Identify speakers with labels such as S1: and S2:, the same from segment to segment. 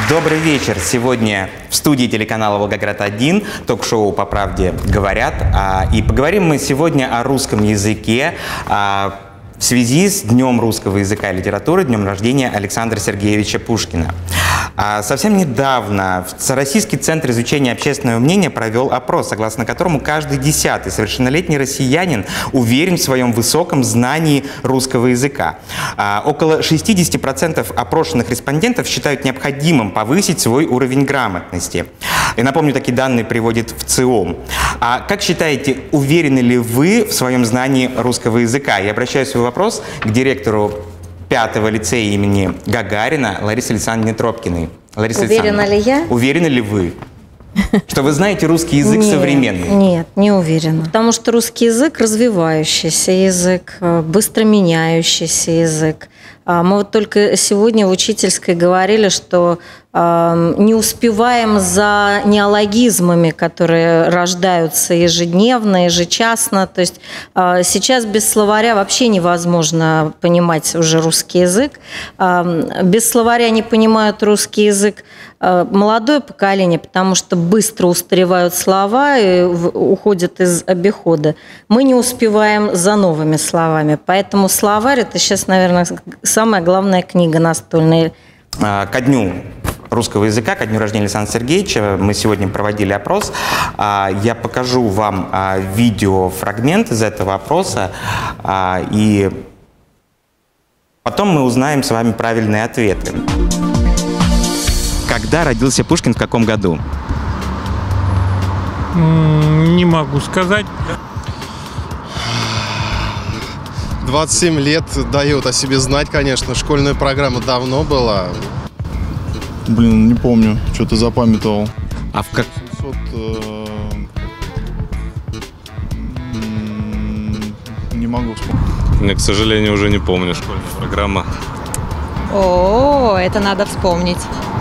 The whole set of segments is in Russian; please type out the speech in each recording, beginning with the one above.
S1: Добрый вечер. Сегодня в студии телеканала «Волгоград-1» ток-шоу «По правде говорят». И поговорим мы сегодня о русском языке в связи с Днем русского языка и литературы, днем рождения Александра Сергеевича Пушкина. Совсем недавно Всероссийский центр изучения общественного мнения провел опрос, согласно которому каждый 10-й совершеннолетний россиянин уверен в своем высоком знании русского языка. Около 60% опрошенных респондентов считают необходимым повысить свой уровень грамотности. И напомню, такие данные приводит ВЦИОМ. Как считаете, уверены ли вы в своем знании русского языка? Я обращаю свой вопрос к директору 5-го лицея имени Гагарина Ларисе Александровне Тропкиной. Лариса
S2: Уверена ли я?
S1: Уверены ли вы, что вы знаете русский язык современный?
S2: Нет, не уверена. Потому что русский язык развивающийся язык, быстро меняющийся язык. Мы вот только сегодня в учительской говорили, что не успеваем за неологизмами, которые рождаются ежедневно, ежечасно. То есть сейчас без словаря вообще невозможно понимать уже русский язык. Без словаря не понимают русский язык молодое поколение, потому что быстро устаревают слова и уходят из обихода. Мы не успеваем за новыми словами. Поэтому словарь – это сейчас, наверное, самая главная книга настольная.
S1: Ко дню русского языка, ко дню рождения Александра Сергеевича мы сегодня проводили опрос. Я покажу вам видеофрагмент из этого опроса, и потом мы узнаем с вами правильные ответы. Когда родился Пушкин, в каком году?
S3: Не могу сказать.
S4: 27 лет дает о себе знать, конечно. Школьная программа давно была.
S5: Блин, не помню, что-то запамятовал.
S1: А в как...
S5: 700... не могу вспомнить.
S6: Я, к сожалению, уже не помню школьная программа.
S7: О, это надо вспомнить.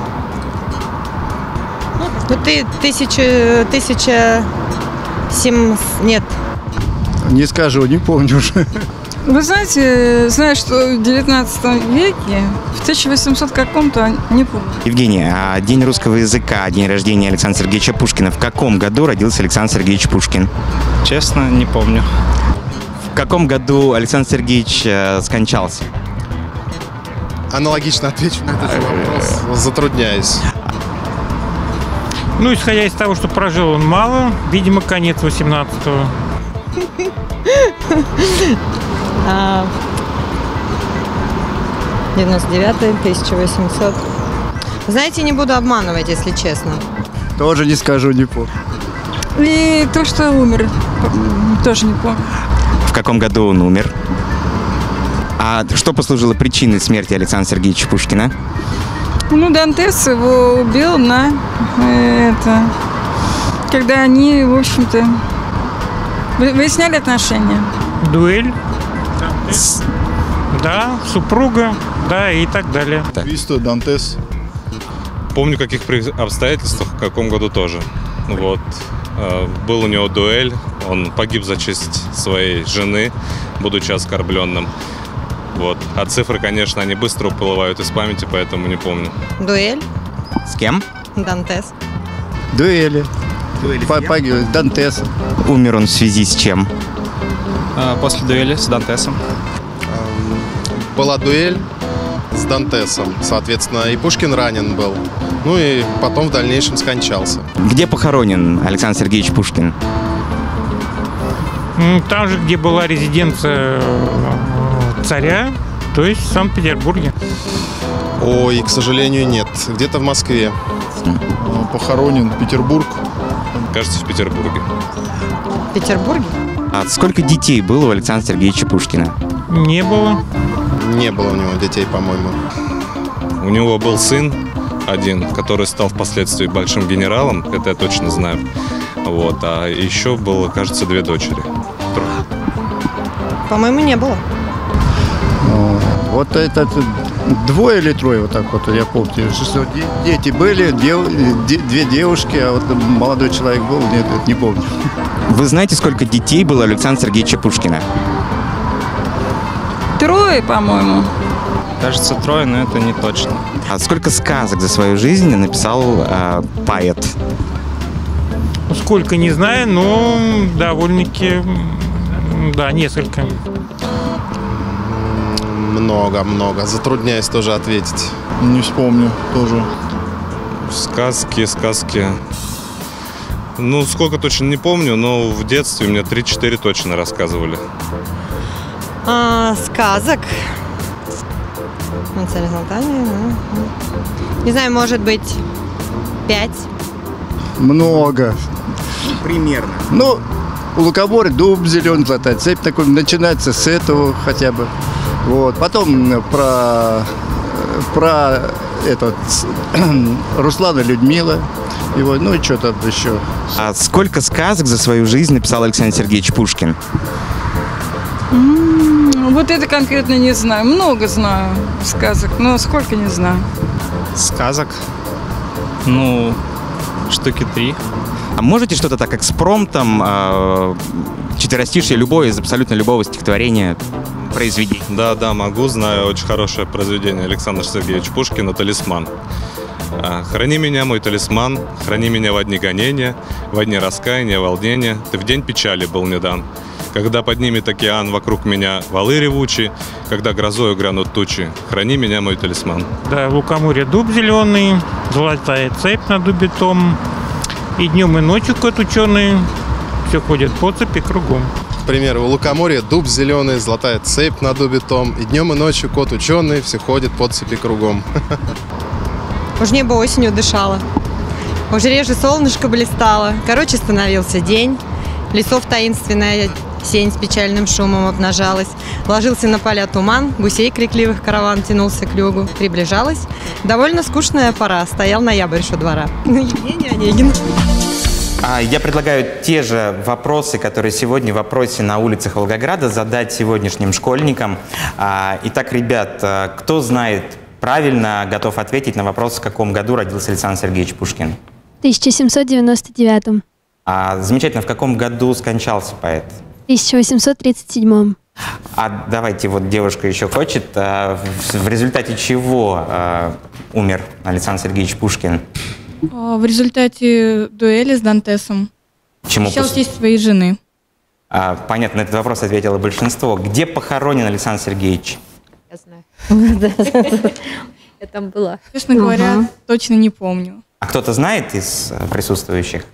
S7: Ну, нет.
S5: Не скажу, не помню уже.
S8: Вы знаете, знаю, что в 19 веке, в 1800 каком-то, не помню.
S1: Евгений, День русского языка, день рождения Александра Сергеевича Пушкина. В каком году родился Александр Сергеевич Пушкин?
S9: Честно, не помню.
S1: В каком году Александр Сергеевич скончался?
S4: Аналогично отвечу на этот же вопрос, затрудняюсь.
S3: Ну, исходя из того, что прожил он мало, видимо, конец 18-го.
S7: 99-й, 1800. Знаете, не буду обманывать, если честно.
S5: Тоже не скажу, не помню.
S8: И то, что умер, тоже не помню.
S1: В каком году он умер? А что послужило причиной смерти Александра Сергеевича Пушкина?
S8: Ну, Дантес его убил когда они, в общем-то, выясняли отношения.
S3: Дуэль. Да, супруга, да, и так далее.
S5: Убийство, Дантес.
S6: Помню, в каких обстоятельствах, в каком году тоже. Вот. Был у него дуэль, он погиб за честь своей жены, будучи оскорбленным. Вот. А цифры, конечно, они быстро уплывают из памяти, поэтому не помню.
S7: Дуэль?
S1: С кем?
S7: Дантес.
S5: Дуэли. Погиб, Дантес.
S1: Умер он в связи с чем?
S9: После дуэли с Дантесом.
S4: Была дуэль с Дантесом, соответственно, и Пушкин ранен был. Ну и потом в дальнейшем скончался.
S1: Где похоронен Александр Сергеевич Пушкин?
S3: Там же, где была резиденция царя, то есть в Санкт-Петербурге.
S4: Ой, к сожалению, нет. Где-то в Москве.
S5: Похоронен Петербург.
S6: Кажется, в Петербурге.
S7: В Петербурге?
S1: А сколько детей было у Александра Сергеевича Пушкина?
S3: Не было.
S4: Не было у него детей, по-моему.
S6: У него был сын один, который стал впоследствии большим генералом, это я точно знаю. Вот. А еще было, кажется, 2 дочери.
S7: По-моему, не было.
S5: Вот это 2 или 3, вот так вот, я помню. Что дети были, 2 девушки, а вот молодой человек был, нет, это не помню.
S1: Вы знаете, сколько детей было у Александра Сергеевича Пушкина?
S8: 3, по-моему.
S9: Кажется, трое, но это не точно.
S1: А сколько сказок за свою жизнь написал поэт?
S3: Сколько, не знаю, но довольно-таки, да, несколько.
S4: Много. Затрудняюсь тоже ответить.
S5: Не вспомню тоже.
S6: Сказки. Ну, сколько точно не помню, но в детстве мне 3-4 точно рассказывали.
S7: Сказок. Не знаю, может быть, 5.
S5: Много.
S1: Примерно.
S5: Ну, у лукоморья дуб зеленый, золотая цепь, такой, начинается с этого хотя бы. Вот. Потом про Руслана Людмила. Его, ну и что там еще.
S1: А сколько сказок за свою жизнь написал Александр Сергеевич Пушкин?
S8: Вот это конкретно не знаю. Много знаю сказок, но сколько не знаю.
S9: Сказок? Ну, штуки 3.
S1: А можете что-то так экспромтом, четверостишье любое из абсолютно любого стихотворения произведить?
S6: Да, могу, знаю очень хорошее произведение Александра Сергеевича Пушкина «Талисман». «Храни меня, мой талисман, храни меня во дни гонения, во дни раскаяния, волнения, ты в день печали был мне дан. Когда поднимет океан вокруг меня валы ревучи, когда грозою грянут тучи, храни меня, мой талисман».
S3: Да, в лукоморье дуб зеленый, золотая цепь на дубе том, и днем и ночью кот ученый, все ходит по цепи кругом.
S4: К примеру, у лукоморья дуб зеленый, золотая цепь на дубе том, и днем и ночью кот ученый, все ходит по цепи кругом.
S7: Уж небо осенью дышало, уж реже солнышко блистало. Короче, становился день, лесов таинственная сень с печальным шумом обнажалась. Ложился на поля туман, гусей крикливых караван тянулся к югу. Приближалась довольно скучная пора, стоял ноябрь у двора. Евгений Онегин.
S1: Я предлагаю те же вопросы, которые сегодня в вопросе на улицах Волгограда, задать сегодняшним школьникам. Итак, ребят, кто знает правильно, готов ответить на вопрос, в каком году родился Александр Сергеевич Пушкин?
S10: В 1799.
S1: Замечательно. В каком году скончался поэт?
S10: В 1837.
S1: Давайте, вот девушка еще хочет. В результате чего умер Александр Сергеевич Пушкин?
S11: В результате дуэли с Дантесом.
S1: Чему?
S11: Похищал тесть своей жены.
S1: Понятно, на этот вопрос ответило большинство. Где похоронен Александр Сергеевич?
S12: Я знаю. Я там была.
S11: Честно говоря, точно не помню.
S1: А кто-то знает из присутствующих?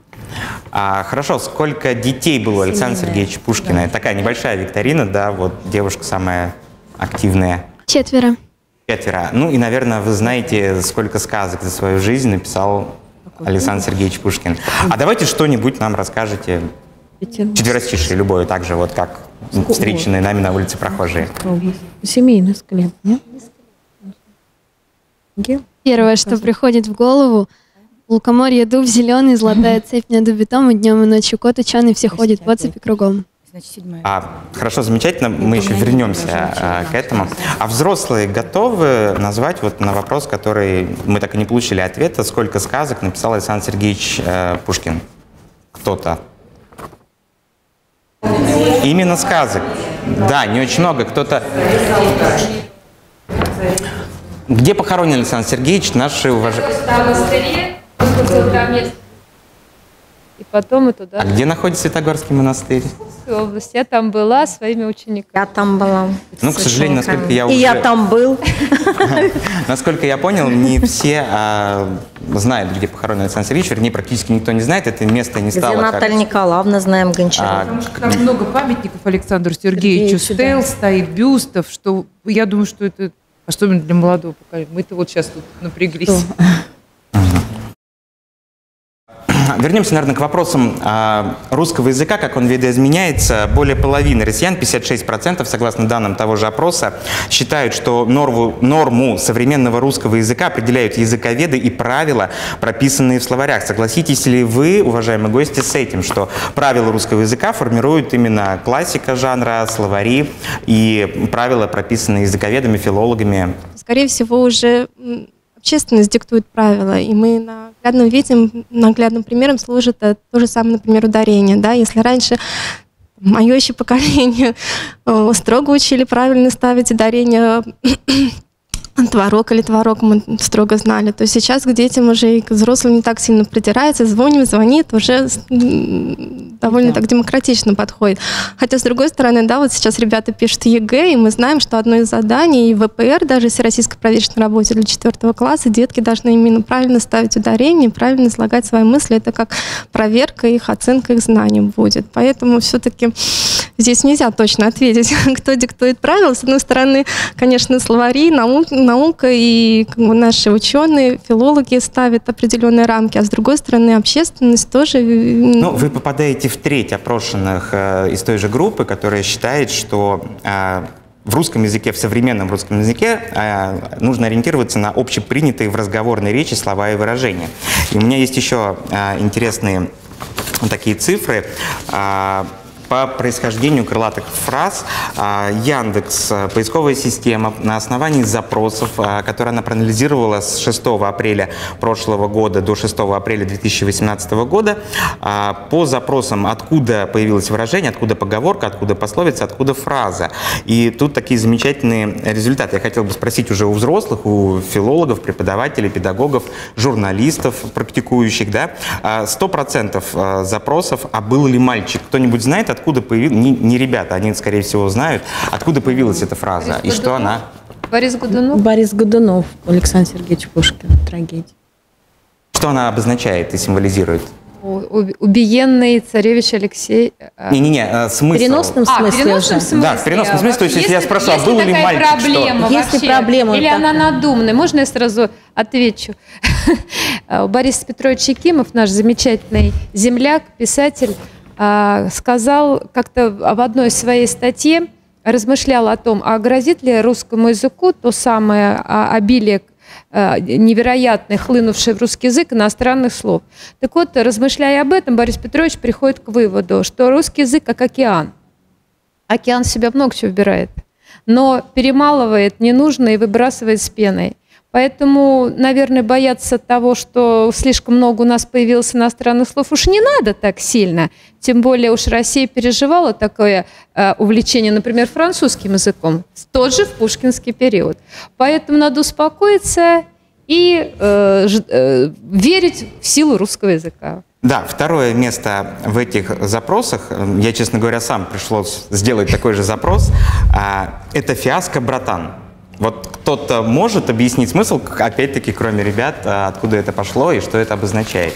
S1: Хорошо, сколько детей было у Александра Сергеевича Пушкина? Это такая небольшая викторина, да, вот девушка самая активная.
S10: 4.
S1: 4. Ну и, наверное, вы знаете, сколько сказок за свою жизнь написал Александр Сергеевич Пушкин. Давайте что-нибудь нам расскажете. Четверостишие любое, так же, вот как встреченные нами на улице прохожие.
S12: Семейный склеп, нет?
S10: Первое, что приходит в голову: в лукоморье дуб зеленый, золотая цепь на дубе том, и днем и ночью кот ученый, все ходят по цепи кругом.
S1: Хорошо, замечательно, мы еще вернемся к этому. А взрослые готовы назвать вот на вопрос, который мы так и не получили ответа, сколько сказок написал Александр Сергеевич Пушкин? Кто-то? Именно сказок. Да, не очень много. Кто-то... Где похоронен Александр Сергеевич, наши уважаемые?
S12: И потом и туда.
S1: А где находится Святогорский монастырь?
S12: В области. Я там была своими учениками.
S2: Я там была.
S1: Ну, к сожалению, насколько я уже...
S2: И я там был.
S1: Насколько я понял, не все знают, где похоронен Александр Сергеевич, вернее, практически никто не знает, это место не стало...
S2: Где Наталья Николаевна, знаем, Гончарова.
S13: Потому что там много памятников Александру Сергеевичу, стел стоит, бюстов, что я думаю, что это особенно для молодого поколения. Мы-то вот сейчас тут напряглись.
S1: Вернемся, наверное, к вопросам русского языка, как он видоизменяется. Более половины россиян, 56%, согласно данным того же опроса, считают, что норму современного русского языка определяют языковеды и правила, прописанные в словарях. Согласитесь ли вы, уважаемые гости, с этим, что правила русского языка формируют именно классика жанра, словари и правила, прописанные языковедами, филологами?
S14: Скорее всего, уже общественность диктует правила, и мы наглядным примером служит то же самое, например, ударение. Да? Если раньше Мое еще поколение строго учили правильно ставить ударение. Творог или творог мы строго знали. То есть сейчас к детям уже и к взрослым не так сильно придирается, звонит, уже довольно так демократично подходит. Хотя, с другой стороны, да, вот сейчас ребята пишут ЕГЭ, и мы знаем, что одно из заданий и ВПР, даже всероссийской проверочной работе для 4 класса, детки должны именно правильно ставить ударение, правильно излагать свои мысли. Это как проверка их, оценка их знаний будет. Поэтому все-таки здесь нельзя точно ответить, кто диктует правила. С одной стороны, конечно, словари, наука и наши ученые, филологи ставят определенные рамки, а с другой стороны, общественность тоже...
S1: Ну, вы попадаете в треть опрошенных из той же группы, которая считает, что в русском языке, в современном русском языке нужно ориентироваться на общепринятые в разговорной речи слова и выражения. И у меня есть еще интересные такие цифры. По происхождению крылатых фраз Яндекс, поисковая система, на основании запросов, которые она проанализировала с 6 апреля прошлого года до 6 апреля 2018 года, по запросам, откуда появилось выражение, откуда поговорка, откуда пословица, откуда фраза. И тут такие замечательные результаты. Я хотел бы спросить уже у взрослых, у филологов, преподавателей, педагогов, журналистов, практикующих, да, 100% запросов, а был ли мальчик? Кто-нибудь знает, откуда появилась, не ребята, они, скорее всего, знают, откуда появилась эта фраза и что она...
S12: Борис Годунов?
S2: Борис Годунов, Александр Сергеевич Пушкин, трагедия.
S1: Что она обозначает и символизирует?
S12: Убиенный царевич Алексей...
S1: Не-не-не, смысл.
S2: В переносном смысле.
S12: В переносном смысле.
S1: Да, в переносном смысле. То есть, если я спрошу, а был ли мальчик,
S12: проблема,
S1: что...
S2: Если проблема...
S12: Или она надуманная? Можно я сразу отвечу? Борис Петрович Якимов, наш замечательный земляк, писатель, сказал как-то в одной своей статье, размышлял о том, а грозит ли русскому языку то самое обилие невероятное, хлынувшее в русский язык иностранных слов. Так вот, размышляя об этом, Борис Петрович приходит к выводу, что русский язык как океан. Океан в себя много чего вбирает, но перемалывает ненужное и выбрасывает с пеной. Поэтому, наверное, бояться того, что слишком много у нас появилось иностранных слов, уж не надо так сильно. Тем более уж Россия переживала такое увлечение, например, французским языком, тот же в пушкинский период. Поэтому надо успокоиться и верить в силу русского языка.
S1: Да, второе место в этих запросах, я, честно говоря, сам пришлось сделать такой же запрос, это «фиаско, братан». Вот кто-то может объяснить смысл, опять-таки, кроме ребят, откуда это пошло и что это обозначает?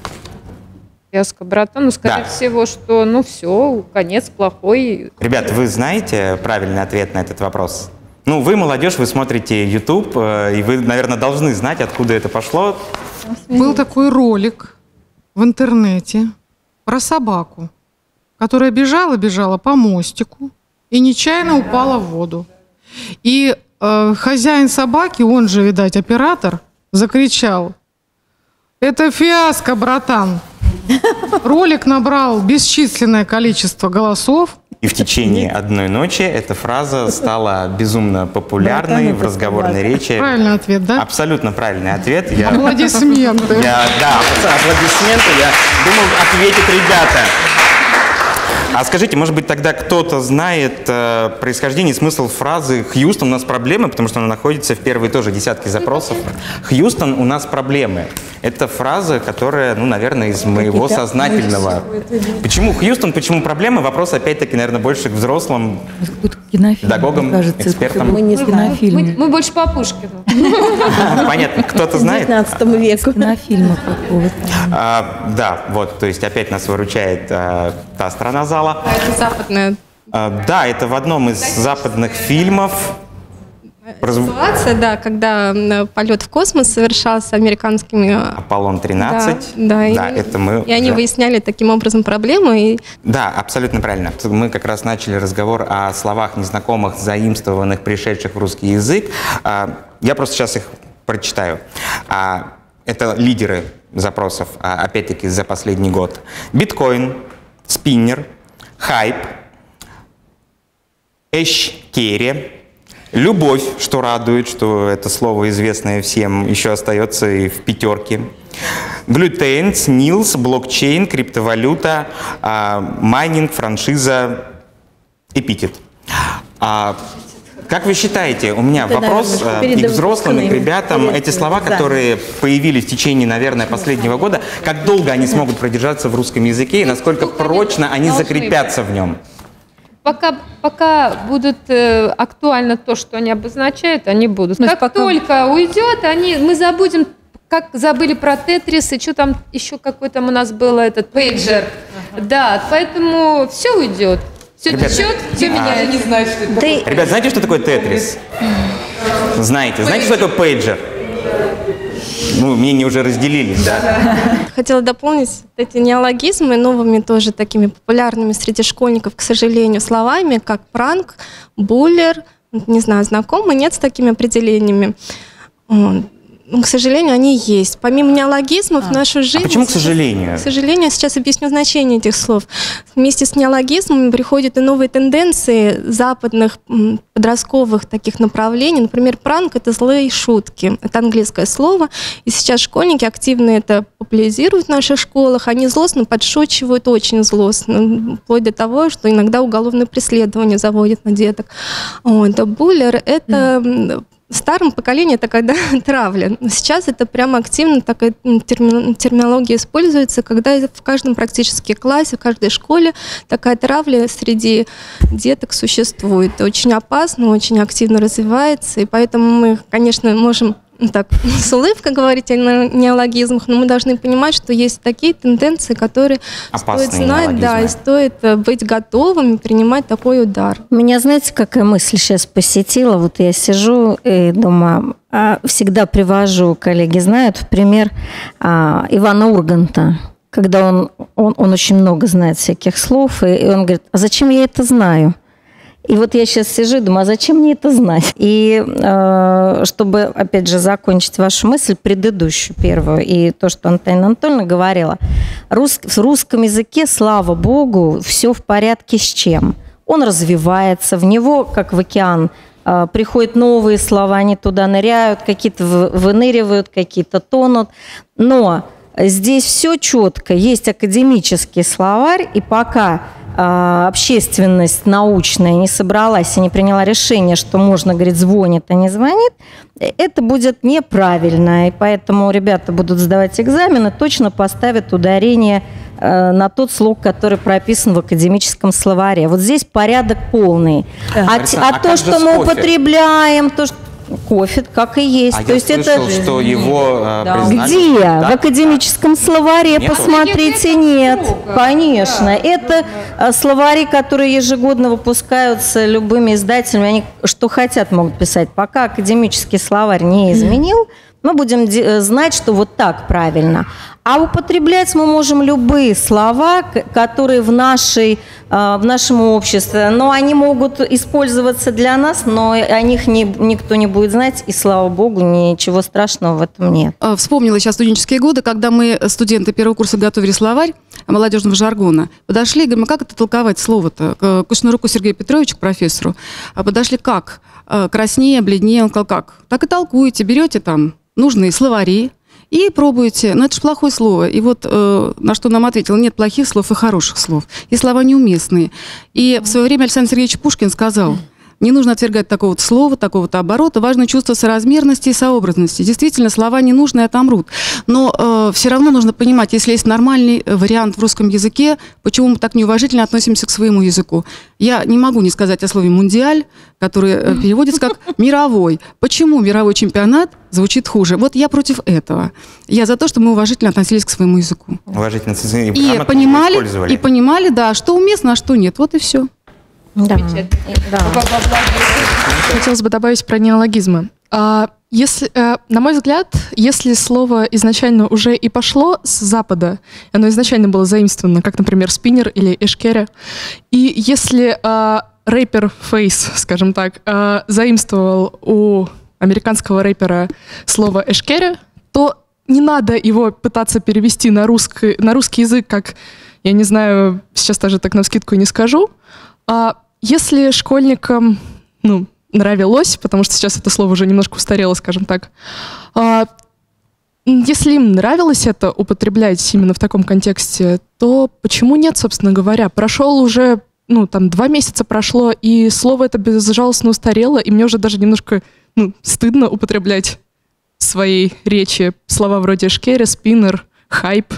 S12: Фиаско, братан, ну, скорее всего, что, ну, все, конец плохой.
S1: Ребят, вы знаете правильный ответ на этот вопрос? Ну, вы молодежь, вы смотрите YouTube, и вы, наверное, должны знать, откуда это пошло.
S13: Был такой ролик в интернете про собаку, которая бежала по мостику и нечаянно упала в воду. И хозяин собаки, он же, видать, оператор, закричал: «Это фиаско, братан!» Ролик набрал бесчисленное количество голосов.
S1: И в течение одной ночи эта фраза стала безумно популярной в разговорной речи.
S13: Правильный ответ, да?
S1: Абсолютно правильный ответ.
S13: Аплодисменты.
S1: Да, аплодисменты. Я думал, ответят ребята. А скажите, может быть, тогда кто-то знает происхождение и смысл фразы «Хьюстон, у нас проблемы», потому что она находится в первой тоже десятке запросов. «Хьюстон, у нас проблемы». Это фраза, которая, ну, наверное, из моего сознательного. Почему Хьюстон, почему проблемы? Вопрос, опять-таки, наверное, больше к взрослым педагогам, экспертам.
S2: Мы не кинофильм.
S12: Мы больше по Пушкину.
S1: Понятно. Кто-то знает?
S2: 19 веку. Кинофильма какого-то.
S1: Да, вот, то есть опять нас выручает та сторона зала.
S14: Это западная.
S1: Да, это в одном из западных фильмов.
S14: Ситуация, да, когда полет в космос совершался американскими...
S1: Аполлон-13.
S14: Да,
S1: это мы...
S14: И они выясняли таким образом проблемы.
S1: Да, абсолютно правильно. Мы как раз начали разговор о словах незнакомых, заимствованных, пришедших в русский язык. Я просто сейчас их прочитаю. Это лидеры запросов, опять-таки, за последний год. Биткоин, спиннер, хайп, эшкере, любовь, что радует, что это слово, известное всем, еще остается и в пятерке. Глютен, СНИЛС, блокчейн, криптовалюта, майнинг, франшиза, эпитет. Как вы считаете, у меня вопрос и к взрослым, и к ребятам, эти слова, которые появились в течение, наверное, последнего года, как долго они смогут продержаться в русском языке и насколько прочно они закрепятся в нем?
S12: Пока будут актуально то, что они обозначают, они будут. Как только уйдет, мы забудем, как забыли про Тетрис, и что там еще какой там у нас был этот пейджер. Да, поэтому все уйдет. Все течет, все меняется.
S13: Я не знаю, что это такое.
S1: Ребят, знаете, что такое Тетрис? Знаете, что такое пейджер? Ну, мнения уже разделились, да?
S14: Хотела дополнить эти неологизмы новыми тоже такими популярными среди школьников, к сожалению, словами, как пранк, буллер, не знаю, знакомы, нет с такими определениями. К сожалению, они есть. Помимо неологизмов в нашу жизнь...
S1: А почему к сожалению?
S14: К сожалению, я сейчас объясню значение этих слов. Вместе с неологизмами приходят и новые тенденции западных подростковых таких направлений. Например, пранк — это злые шутки. Это английское слово. И сейчас школьники активно это популяризируют в наших школах. Они злостно подшучивают, очень злостно. Вплоть до того, что иногда уголовное преследование заводят на деток. Буллер — это... В старом поколении это когда травля. Сейчас это прямо активно такая терминология используется, когда в каждом практически классе, в каждой школе такая травля среди деток существует. Это очень опасно, очень активно развивается, и поэтому мы, конечно, можем так с улыбкой говорить о неологизмах, но мы должны понимать, что есть такие тенденции, которые стоит знать, да, и стоит быть готовыми принимать такой удар.
S2: Меня, знаете, какая мысль сейчас посетила? Вот я сижу и думаю, всегда привожу, коллеги знают, в пример Ивана Урганта, когда он очень много знает всяких слов, и он говорит, а зачем я это знаю? И вот я сейчас сижу и думаю, а зачем мне это знать? И чтобы, опять же, закончить вашу мысль, предыдущую, первую, и то, что Антонина Анатольевна говорила, в русском языке, слава богу, все в порядке с чем? Он развивается, в него, как в океан, приходят новые слова, они туда ныряют, какие-то выныривают, какие-то тонут. Но здесь все четко, есть академический словарь, и пока общественность научная не собралась и не приняла решение, что можно, говорит, звонит, а не звонит, это будет неправильно. И поэтому ребята будут сдавать экзамены, точно поставят ударение на тот слог, который прописан в академическом словаре. Вот здесь порядок полный. А то, что мы употребляем, то, что... Кофе, как и есть.
S1: А
S2: то есть
S1: слышал,
S2: это...
S1: что его признали...
S2: Где?
S1: Да?
S2: В академическом словаре,
S1: Нету?
S2: посмотрите, нет. Конечно. Это словари, которые ежегодно выпускаются любыми издателями. Они что хотят могут писать. Пока академический словарь не изменил, мы будем знать, что вот так правильно. А употреблять мы можем любые слова, которые в нашем обществе, но они могут использоваться для нас, но о них никто не будет знать, и, слава богу, ничего страшного в этом нет.
S15: Вспомнила сейчас студенческие годы, когда мы, студенты первого курса, готовили словарь молодежного жаргона. Подошли и говорим, а как это толковать слово-то? К Кушнаруку Сергею Петровичу, к профессору. Подошли как? Краснее, бледнее. Он сказал, как? Так и толкуете, берете там нужные словари и пробуете. Но это же плохое слово. И вот на что нам ответил, нет плохих слов и хороших слов. И слова неуместные. И в свое время Александр Сергеевич Пушкин сказал, не нужно отвергать такого-то слова, такого-то оборота. Важно чувство соразмерности и сообразности. Действительно, слова ненужные отомрут. Но все равно нужно понимать, если есть нормальный вариант в русском языке, почему мы так неуважительно относимся к своему языку. Я не могу не сказать о слове «мундиаль», которое переводится как «мировой». Почему мировой чемпионат звучит хуже? Вот я против этого. Я за то, чтобы мы уважительно относились к своему языку.
S1: Уважительно
S15: и понимали, да, что уместно, а что нет. Вот и все.
S2: Да.
S16: Хотелось бы добавить про неологизмы. Если, на мой взгляд, если слово изначально уже и пошло с Запада, оно изначально было заимствовано, как, например, спиннер или эшкере, и если рэпер Фейс, скажем так, заимствовал у американского рэпера слово эшкере, то не надо его пытаться перевести на русский язык, как, я не знаю, сейчас даже так навскидку и не скажу. Если школьникам, нравилось, потому что сейчас это слово уже немножко устарело, скажем так, если им нравилось это употреблять именно в таком контексте, то почему нет, собственно говоря? Прошел уже, 2 месяца прошло, и слово это безжалостно устарело, и мне уже даже немножко, стыдно употреблять в своей речи слова вроде эшкере, спиннер, хайп.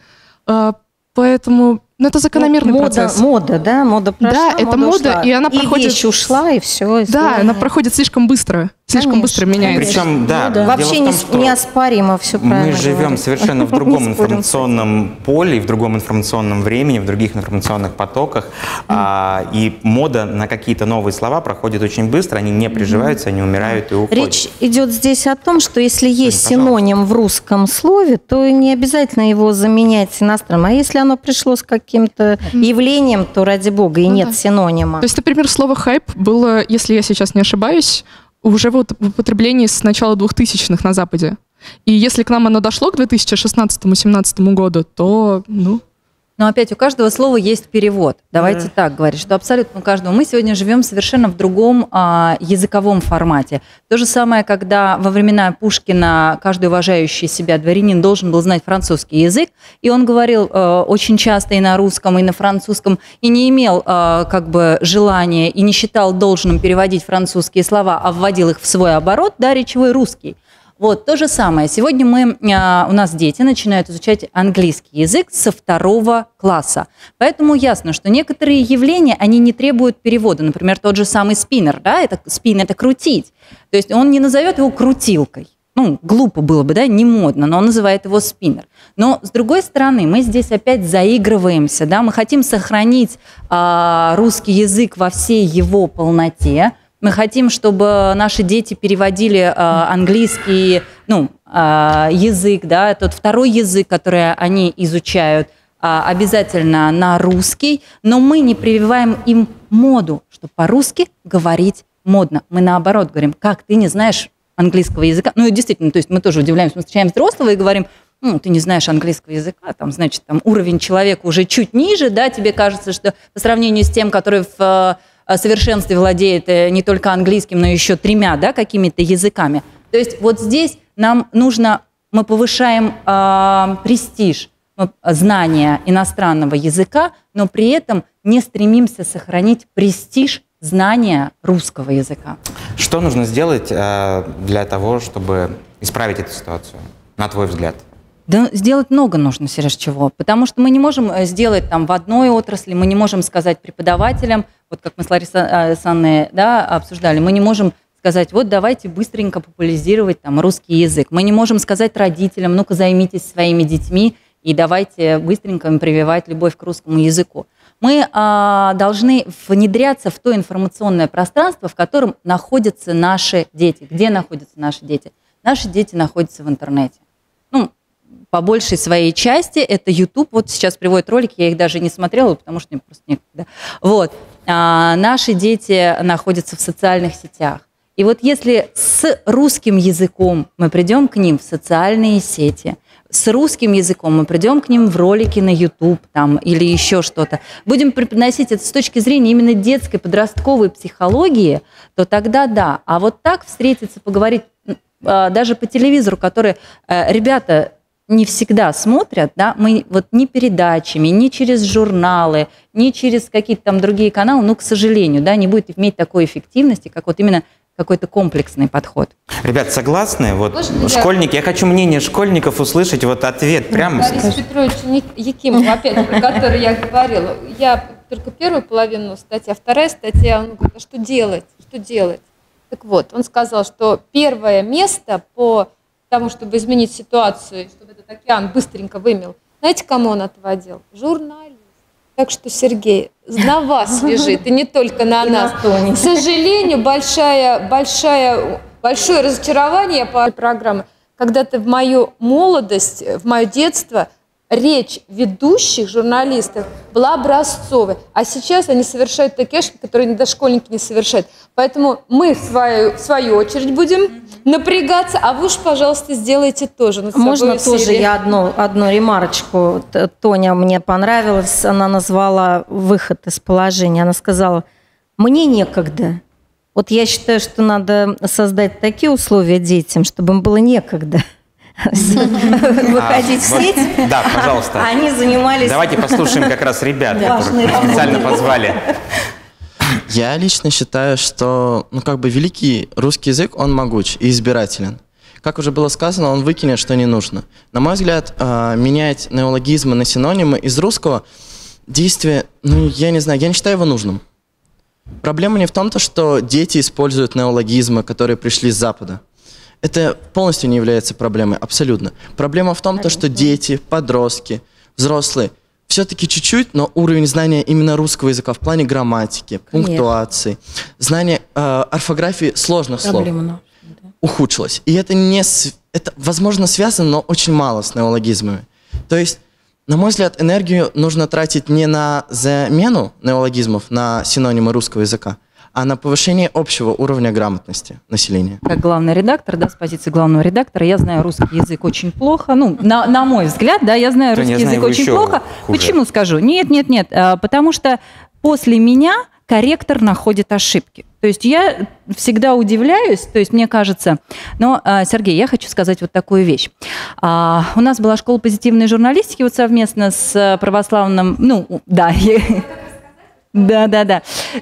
S16: Поэтому... это закономерный процесс.
S2: Мода, да? Мода прошла,
S16: да, это мода,
S2: ушла.
S16: и она проходит...
S2: вещь ушла, и все.
S16: Да, она проходит слишком быстро. Слишком быстро меняется.
S1: Причем, да,
S2: вообще неоспоримо, все правильно.
S1: Мы живем
S2: говорите.
S1: совершенно в другом информационном поле, в другом информационном времени, в других информационных потоках. И мода на какие-то новые слова проходит очень быстро, они не приживаются, они умирают и уходят.
S2: Речь идет здесь о том, что если есть синоним в русском слове, то не обязательно его заменять иностранным. А если оно пришло с каким-то явлением, то ради бога, и нет синонима.
S16: То есть, например, слово «хайп» было, если я сейчас не ошибаюсь, уже в употреблении с начала 2000-х на Западе. И если к нам оно дошло к 2016-2017 году, то,
S17: Но опять у каждого слова есть перевод. Давайте так говорить, что абсолютно у каждого. Мы сегодня живем совершенно в другом языковом формате. То же самое, когда во времена Пушкина каждый уважающий себя дворянин должен был знать французский язык, и он говорил очень часто и на русском, и на французском, и не имел желания, и не считал должным переводить французские слова, а вводил их в свой оборот, да, речевой русский. Вот, то же самое. Сегодня у нас дети начинают изучать английский язык со 2 класса. Поэтому ясно, что некоторые явления, они не требуют перевода. Например, тот же самый спиннер, да, спин – это крутить. То есть он не назовет его крутилкой. Глупо было бы, да, не модно, но он называет его спиннер. Но, с другой стороны, мы здесь опять заигрываемся, да, мы хотим сохранить русский язык во всей его полноте. Мы хотим, чтобы наши дети переводили английский язык, да, тот второй язык, который они изучают, обязательно на русский, но мы не прививаем им моду, что по-русски говорить модно. Мы наоборот говорим, как ты не знаешь английского языка. Действительно, то есть мы тоже удивляемся, мы встречаем взрослого и говорим, ты не знаешь английского языка, значит, уровень человека уже чуть ниже, да, тебе кажется, что по сравнению с тем, который в совершенстве владеет не только английским, но еще 3, да, какими-то языками. То есть вот здесь нам нужно, мы повышаем престиж знания иностранного языка, но при этом не стремимся сохранить престиж знания русского языка.
S1: Что нужно сделать для того, чтобы исправить эту ситуацию, на твой взгляд?
S17: Да, сделать много нужно, Сереж, чего. Потому что мы не можем сделать в одной отрасли, мы не можем сказать преподавателям, вот как мы с Ларисой Александровной, да, обсуждали, мы не можем сказать, вот давайте быстренько популяризировать русский язык. Мы не можем сказать родителям, ну-ка займитесь своими детьми и давайте быстренько им прививать любовь к русскому языку. Мы должны внедряться в то информационное пространство, в котором находятся наши дети. Где находятся наши дети? Наши дети находятся в интернете. По большей своей части это YouTube. Вот сейчас приводят ролики, я их даже не смотрела, потому что мне просто некогда. Вот. Наши дети находятся в социальных сетях. И вот если с русским языком мы придем к ним в социальные сети, с русским языком мы придем к ним в ролики на YouTube или еще что-то, будем преподносить это с точки зрения именно детской, подростковой психологии, то тогда да. А вот так встретиться, поговорить даже по телевизору, который ребята не всегда смотрят, да, мы вот ни передачами, ни через журналы, ни через какие-то другие каналы, к сожалению, да, не будет иметь такой эффективности, как вот именно какой-то комплексный подход.
S1: Ребят, согласны? Вот школьники, я хочу мнение школьников услышать, вот ответ прямо.
S12: Борис Петрович Якимов, опять про который я говорила. Я только первую половину статьи, а вторая статья, он говорит, а что делать? Что делать? Так вот, он сказал, что первое место по тому, чтобы изменить ситуацию, чтобы этот океан быстренько вымел, знаете, кому он отводил? Журналист. Так что, Сергей, на вас лежит, и не только на нас. К сожалению, большое разочарование по программе. Когда-то в мою молодость, в мое детство речь ведущих журналистов была образцовой. А сейчас они совершают такие ошибки, которые дошкольники не совершают. Поэтому мы в свою очередь будем напрягаться, а вы уж, пожалуйста, сделайте тоже.
S2: Можно тоже я одну ремарочку? Тоня мне понравилась, она назвала выход из положения. Она сказала, мне некогда. Вот я считаю, что надо создать такие условия детям, чтобы им было некогда. выходить в сеть.
S1: Да, пожалуйста.
S2: Они занимались...
S1: Давайте послушаем как раз ребят, которых специально позвали.
S18: Я лично считаю, что, великий русский язык, он могуч и избирателен. Как уже было сказано, он выкинет, что не нужно. На мой взгляд, менять неологизмы на синонимы из русского действия, я не знаю, я не считаю его нужным. Проблема не в том, что дети используют неологизмы, которые пришли с Запада. Это полностью не является проблемой, абсолютно. Проблема в том, что дети, подростки, взрослые, все-таки чуть-чуть, но уровень знания именно русского языка в плане грамматики, пунктуации, знания орфографии сложных слов ухудшилось. И это, возможно, связано, но очень мало с неологизмами. То есть, на мой взгляд, энергию нужно тратить не на замену неологизмов на синонимы русского языка, а на повышение общего уровня грамотности населения.
S17: Как главный редактор, с позиции главного редактора, я знаю русский язык очень плохо. На мой взгляд, я знаю русский язык очень плохо. Хуже. Почему скажу? Нет. Потому что после меня корректор находит ошибки. То есть я всегда удивляюсь, то есть мне кажется... Но, Сергей, я хочу сказать вот такую вещь. У нас была школа позитивной журналистики совместно с православным... Да.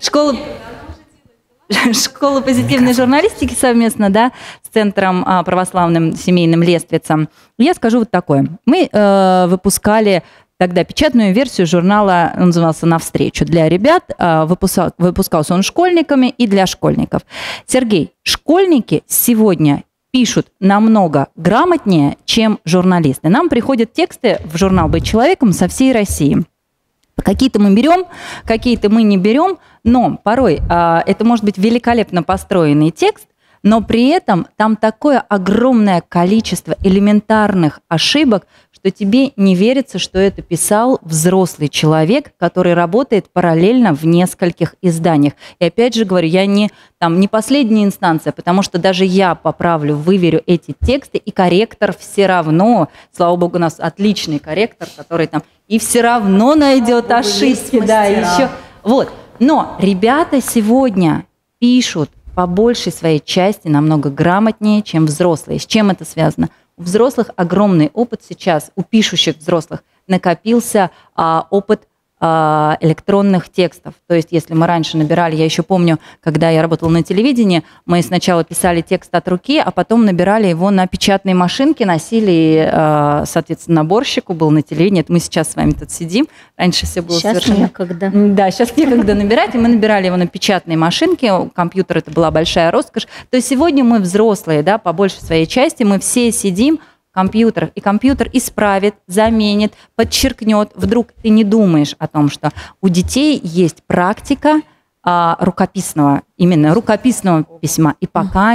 S17: Школа позитивной журналистики совместно, с Центром православным семейным Лествицем. Я скажу вот такое. Мы выпускали тогда печатную версию журнала, он назывался «Навстречу» для ребят. Выпускался он школьниками и для школьников. Сергей, школьники сегодня пишут намного грамотнее, чем журналисты. Нам приходят тексты в журнал «Быть человеком» со всей России. Какие-то мы берем, какие-то мы не берем, но порой это может быть великолепно построенный текст, но при этом там такое огромное количество элементарных ошибок, что тебе не верится, что это писал взрослый человек, который работает параллельно в нескольких изданиях. И опять же говорю, я не последняя инстанция, потому что даже я поправлю, выверю эти тексты, и корректор все равно, слава богу, у нас отличный корректор, который и все равно найдет ошибки. Еще. Но ребята сегодня пишут по большей своей части намного грамотнее, чем взрослые. С чем это связано? У взрослых огромный опыт сейчас, у пишущих взрослых накопился опыт электронных текстов. То есть, если мы раньше набирали, я еще помню, когда я работала на телевидении, мы сначала писали текст от руки, а потом набирали его на печатной машинке, носили, соответственно, наборщику, был на телевидении. Это мы сейчас с вами тут сидим. Раньше все было совершенно...
S2: некогда.
S17: Да, сейчас некогда набирать, и мы набирали его на печатной машинке. Компьютер — это была большая роскошь. То есть сегодня мы взрослые, по большей своей части, мы все сидим компьютерах, и компьютер исправит, заменит, подчеркнет. Вдруг ты не думаешь о том, что у детей есть практика рукописного письма. И пока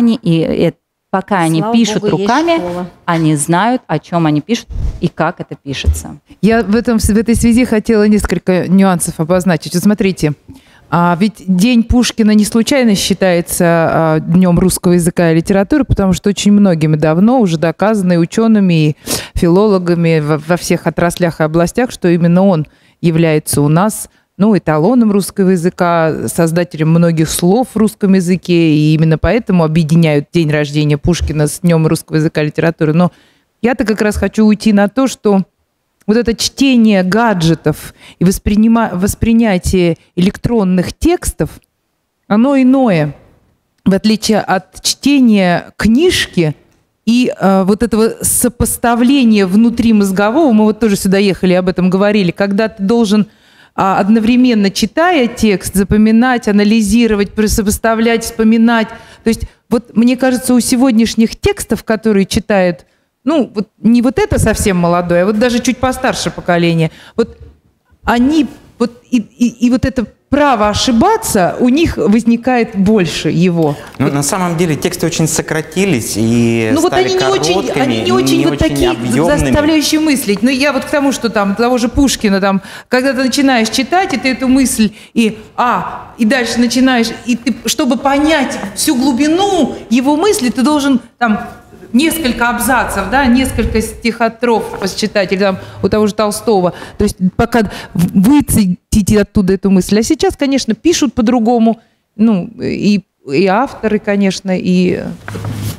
S17: они пишут руками, они знают, о чем они пишут и как это пишется.
S13: Я в этой связи хотела несколько нюансов обозначить. Вот смотрите, ведь День Пушкина не случайно считается Днем русского языка и литературы, потому что очень многими давно уже доказано и учеными, и филологами во всех отраслях и областях, что именно он является у нас эталоном русского языка, создателем многих слов в русском языке, и именно поэтому объединяют день рождения Пушкина с Днем русского языка и литературы. Но я-то как раз хочу уйти на то, что вот это чтение гаджетов и воспринятие электронных текстов, оно иное, в отличие от чтения книжки и вот этого сопоставления внутримозгового. Мы тоже сюда ехали, об этом говорили, когда ты должен одновременно, читая текст, запоминать, анализировать, сопоставлять, вспоминать. То есть мне кажется, у сегодняшних текстов, которые читают не вот это совсем молодое, а даже чуть постарше поколение, они, и вот это право ошибаться, у них возникает больше его.
S1: На самом деле тексты очень сократились и стали короткими,
S13: они не очень такие заставляющие мыслить. Но я к тому, что того же Пушкина, когда ты начинаешь читать, и ты эту мысль, и дальше начинаешь, и ты, чтобы понять всю глубину его мысли, ты должен несколько абзацев, несколько стихотроф посчитать, или у того же Толстого. То есть пока выцедите оттуда эту мысль. А сейчас, конечно, пишут по-другому, и авторы, конечно, и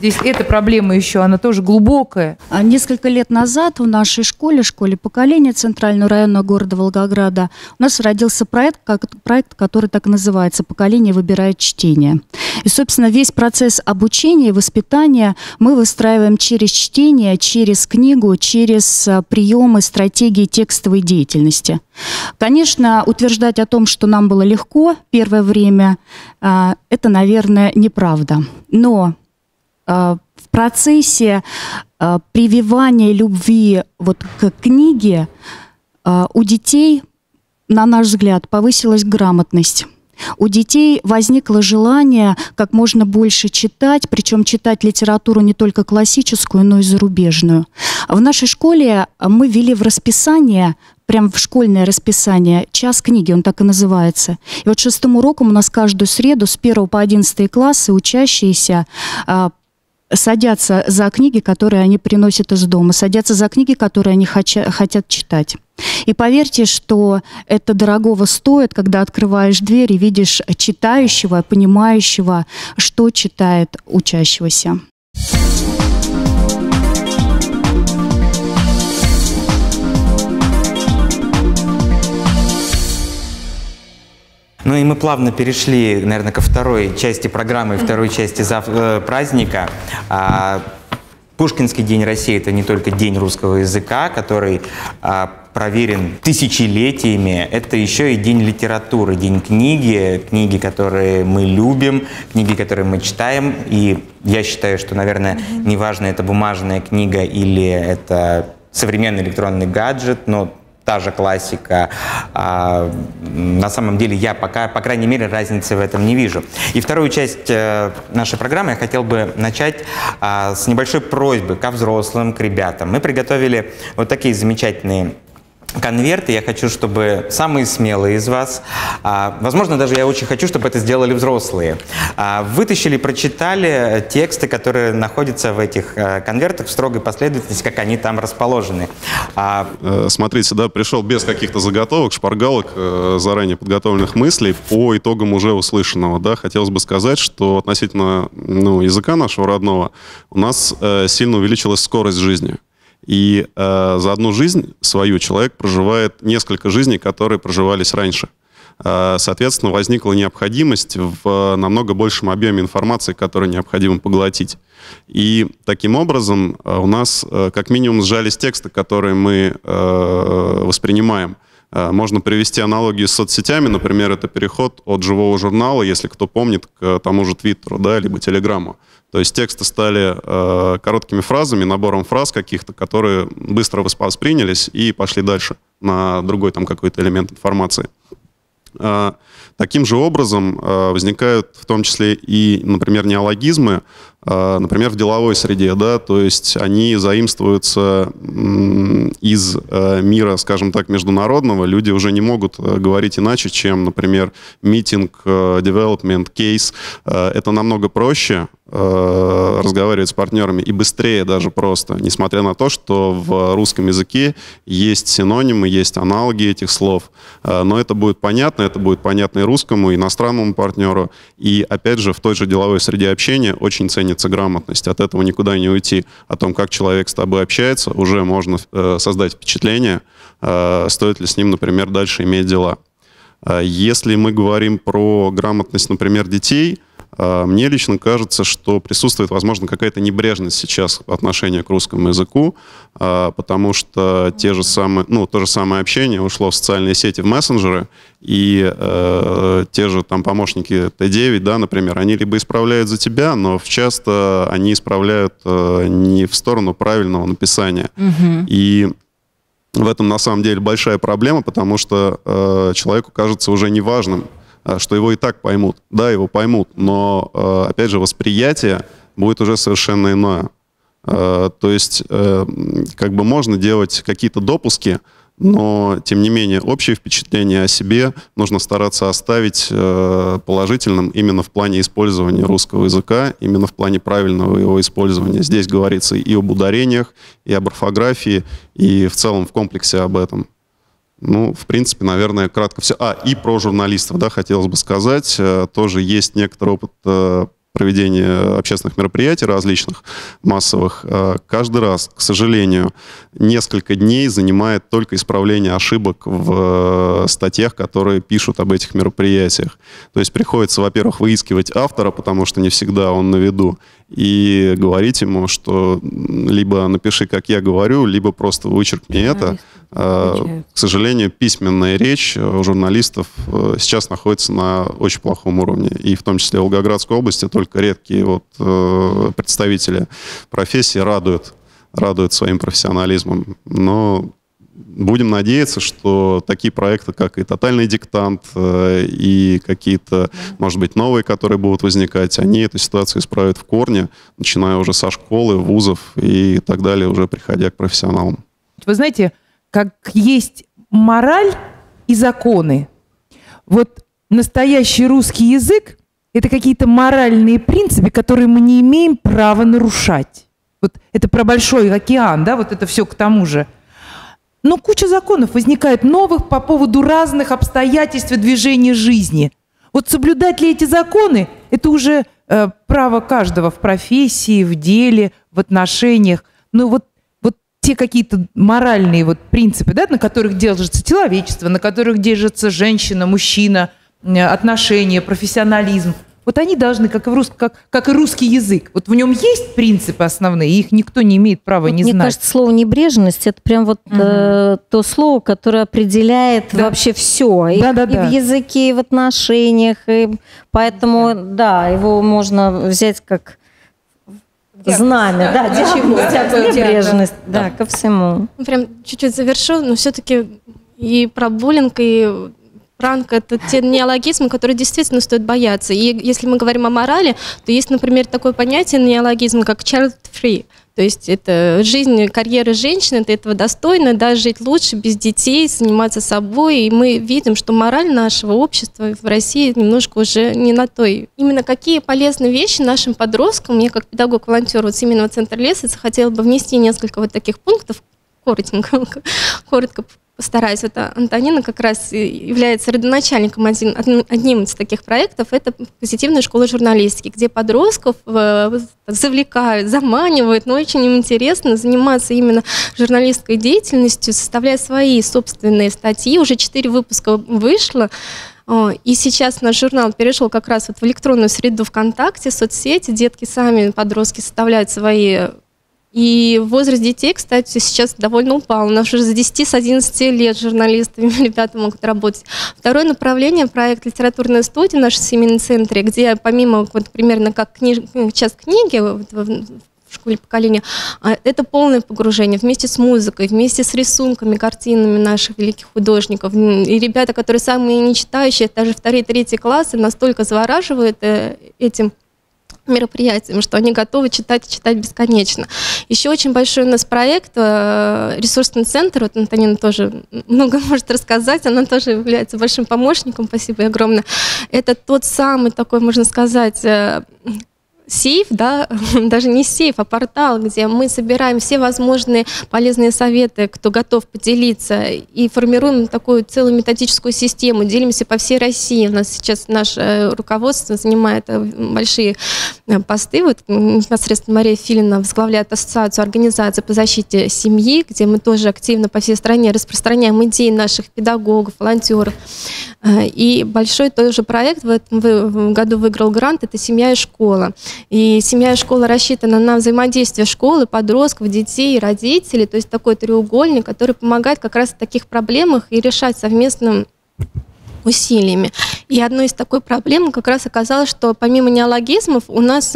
S13: здесь эта проблема еще, она тоже глубокая.
S19: Несколько лет назад в нашей школе поколения Центрального района города Волгограда, у нас родился проект, который так и называется «Поколение выбирает чтение». И, собственно, весь процесс обучения и воспитания мы выстраиваем через чтение, через книгу, через приемы, стратегии текстовой деятельности. Конечно, утверждать о том, что нам было легко первое время, это, наверное, неправда. Но в процессе прививания любви к книге у детей, на наш взгляд, повысилась грамотность. У детей возникло желание как можно больше читать, причем читать литературу не только классическую, но и зарубежную. В нашей школе мы ввели в расписание, прям в школьное расписание, час книги, он так и называется. И вот 6-м уроком у нас каждую среду с 1 по 11 классы учащиеся садятся за книги, которые они приносят из дома, садятся за книги, которые они хотят читать. И поверьте, что это дорогого стоит, когда открываешь дверь и видишь читающего, понимающего, что читает учащегося.
S1: Ну и мы плавно перешли, наверное, ко второй части программы, второй части праздника. Пушкинский день России – это не только день русского языка, который проверен тысячелетиями, это еще и день литературы, день книги, которые мы любим, книги, которые мы читаем. И я считаю, что, наверное, неважно, это бумажная книга или это современный электронный гаджет, но та же классика. На самом деле я пока, по крайней мере, разницы в этом не вижу. И вторую часть нашей программы я хотел бы начать с небольшой просьбы ко взрослым, к ребятам. Мы приготовили вот такие замечательные конверты. Я хочу, чтобы самые смелые из вас, возможно, даже я очень хочу, чтобы это сделали взрослые, вытащили, прочитали тексты, которые находятся в этих конвертах в строгой последовательности, как они там расположены.
S20: Смотрите, да, пришел без каких-то заготовок, шпаргалок, заранее подготовленных мыслей по итогам уже услышанного. Да. Хотелось бы сказать, что относительно языка нашего родного у нас сильно увеличилась скорость жизни. И за одну жизнь свою человек проживает несколько жизней, которые проживались раньше. Соответственно, возникла необходимость в намного большем объеме информации, которую необходимо поглотить. И таким образом у нас как минимум сжались тексты, которые мы воспринимаем. Можно привести аналогию с соцсетями, например, это переход от живого журнала, если кто помнит, к тому же Твиттеру, да, либо Телеграмму. То есть тексты стали короткими фразами, набором фраз каких-то, которые быстро воспринялись и пошли дальше на другой там какой-то элемент информации. Таким же образом возникают в том числе и, например, неологизмы, например, в деловой среде, да, то есть они заимствуются из мира, скажем так, международного. Люди уже не могут говорить иначе, чем, например, митинг, development, кейс. Это намного проще разговаривать с партнерами и быстрее даже просто, несмотря на то, что в русском языке есть синонимы, есть аналоги этих слов, но это будет понятно и русскому, и иностранному партнеру, и опять же в той же деловой среде общения очень ценится грамотность, от этого никуда не уйти. О том, как человек с тобой общается, уже можно создать впечатление, стоит ли с ним, например, дальше иметь дела. Если мы говорим про грамотность, например, детей, мне лично кажется, что присутствует, возможно, какая-то небрежность сейчас по отношению к русскому языку, потому что то же самое общение ушло в социальные сети, в мессенджеры, и те же там помощники Т9, да, например, они либо исправляют за тебя, но часто они исправляют не в сторону правильного написания. И в этом на самом деле большая проблема, потому что человеку кажется уже неважным, что его и так поймут. Да, его поймут, но, опять же, восприятие будет уже совершенно иное. То есть, как бы можно делать какие-то допуски, но, тем не менее, общее впечатление о себе нужно стараться оставить положительным именно в плане использования русского языка, именно в плане правильного его использования. Здесь говорится и об ударениях, и об орфографии, и в целом в комплексе об этом. Ну, в принципе, наверное, кратко все. И про журналистов, да, хотелось бы сказать. Тоже есть некоторый опыт проведения общественных мероприятий различных, массовых, каждый раз, к сожалению, несколько дней занимает только исправление ошибок в статьях, которые пишут об этих мероприятиях. То есть приходится, во-первых, выискивать автора, потому что не всегда он на виду, и говорить ему, что либо напиши, как я говорю, либо просто вычеркни это. К сожалению, письменная речь у журналистов сейчас находится на очень плохом уровне. И в том числе в Волгоградской области только редкие вот представители профессии радуют своим профессионализмом. Но будем надеяться, что такие проекты, как и «Тотальный диктант», и какие-то, может быть, новые, которые будут возникать, они эту ситуацию исправят в корне, начиная уже со школы, вузов и так далее, уже приходя к профессионалам.
S13: Вы знаете, как есть мораль и законы, вот настоящий русский язык — это какие-то моральные принципы, которые мы не имеем права нарушать. Вот это про большой океан, да, вот это все к тому же. Но куча законов возникает новых по поводу разных обстоятельств и движения жизни. Вот соблюдать ли эти законы – это уже право каждого в профессии, в деле, в отношениях. Но вот те какие-то моральные вот принципы, да, на которых держится человечество, на которых держится женщина, мужчина, отношения, профессионализм, вот они должны, как и русский язык, вот в нем есть принципы основные, их никто не имеет права не знать.
S2: Мне кажется, слово «небрежность» — это прям вот то слово, которое определяет вообще все. И в языке, и в отношениях. И поэтому, да, его можно взять как знамя. Да, небрежность, да, ко всему.
S14: Прям чуть-чуть завершу, но все-таки и про буллинг, и пранк — это те неологизмы, которые действительно стоит бояться. И если мы говорим о морали, то есть, например, такое понятие неологизм, как child-free. То есть это жизнь, карьера женщины, ты этого достойна, да, жить лучше, без детей, заниматься собой. И мы видим, что мораль нашего общества в России немножко уже не на той. Именно какие полезные вещи нашим подросткам, я как педагог-волонтер вот именно в Центр Лесвицы хотела бы внести несколько вот таких пунктов, коротко постараюсь. Вот Антонина как раз является родоначальником одним из таких проектов. Это позитивная школа журналистики, где подростков завлекают, заманивают, но очень им интересно заниматься именно журналистской деятельностью, составляя свои собственные статьи. Уже 4 выпуска вышло. И сейчас наш журнал перешел как раз вот в электронную среду ВКонтакте, соцсети. Детки сами, подростки, составляют свои. И возраст детей, кстати, сейчас довольно упал. У нас уже с 10-11 лет журналистами ребята могут работать. Второе направление — проект «Литературная студия» в нашем семейном центре, где помимо вот примерно как час книги в школе поколения, это полное погружение вместе с музыкой, вместе с рисунками, картинами наших великих художников. И ребята, которые самые нечитающие, даже 2-3 классы, настолько завораживают этим мероприятиям, что они готовы читать и читать бесконечно. Еще очень большой у нас проект, ресурсный центр, вот Антонина тоже много может рассказать, она тоже является большим помощником, спасибо ей огромное. Это тот самый такой, можно сказать, сейф, да, даже не сейф, а портал, где мы собираем все возможные полезные советы, кто готов поделиться, и формируем такую целую методическую систему, делимся по всей России. У нас сейчас наше руководство занимает большие посты. Вот непосредственно Мария Филина возглавляет ассоциацию организаций по защите семьи, где мы тоже активно по всей стране распространяем идеи наших педагогов, волонтеров. И большой тоже проект в этом году выиграл грант, это «Семья и школа». И «Семья и школа» рассчитана на взаимодействие школы, подростков, детей и родителей. То есть такой треугольник, который помогает как раз в таких проблемах и решать совместным усилиями. И одной из такой проблем как раз оказалось, что помимо неологизмов у нас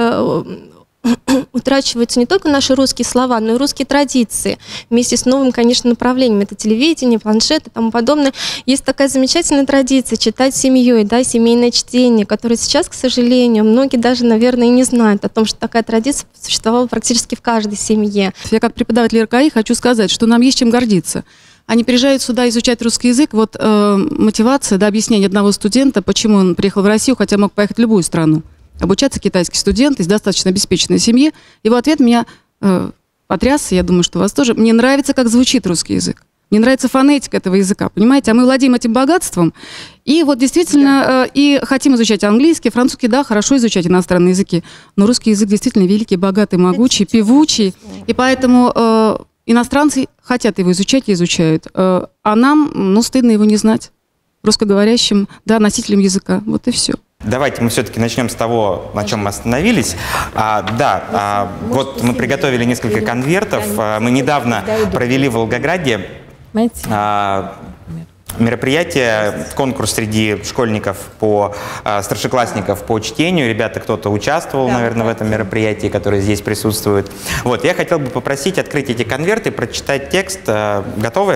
S14: утрачиваются не только наши русские слова, но и русские традиции. Вместе с новым, конечно, направлением. Это телевидение, планшеты и тому подобное. Есть такая замечательная традиция читать семьей, да, семейное чтение, которое сейчас, к сожалению, многие даже, наверное, и не знают о том, что такая традиция существовала практически в каждой семье.
S15: Я как преподаватель РКИ хочу сказать, что нам есть чем гордиться. Они приезжают сюда изучать русский язык. Вот мотивация, да, объяснение одного студента, почему он приехал в Россию, хотя мог поехать в любую страну. Обучаться китайский студент из достаточно обеспеченной семьи. Его ответ меня потряс, я думаю, что вас тоже. Мне нравится, как звучит русский язык. Мне нравится фонетика этого языка, понимаете? А мы владеем этим богатством. И вот действительно, и хотим изучать английский, французский, да, хорошо изучать иностранные языки. Но русский язык действительно великий, богатый, могучий, певучий. И поэтому иностранцы хотят его изучать и изучают. А нам, ну, стыдно его не знать. Русскоговорящим, да, носителям языка. Вот и все.
S1: Давайте мы все-таки начнем с того, на чем мы остановились. Вот мы приготовили несколько конвертов. Мы недавно провели в Волгограде мероприятие, конкурс среди школьников, старшеклассников по чтению. Ребята, кто-то участвовал, наверное, в этом мероприятии, которые здесь присутствуют. Вот, я хотел бы попросить открыть эти конверты, прочитать текст. Готовы?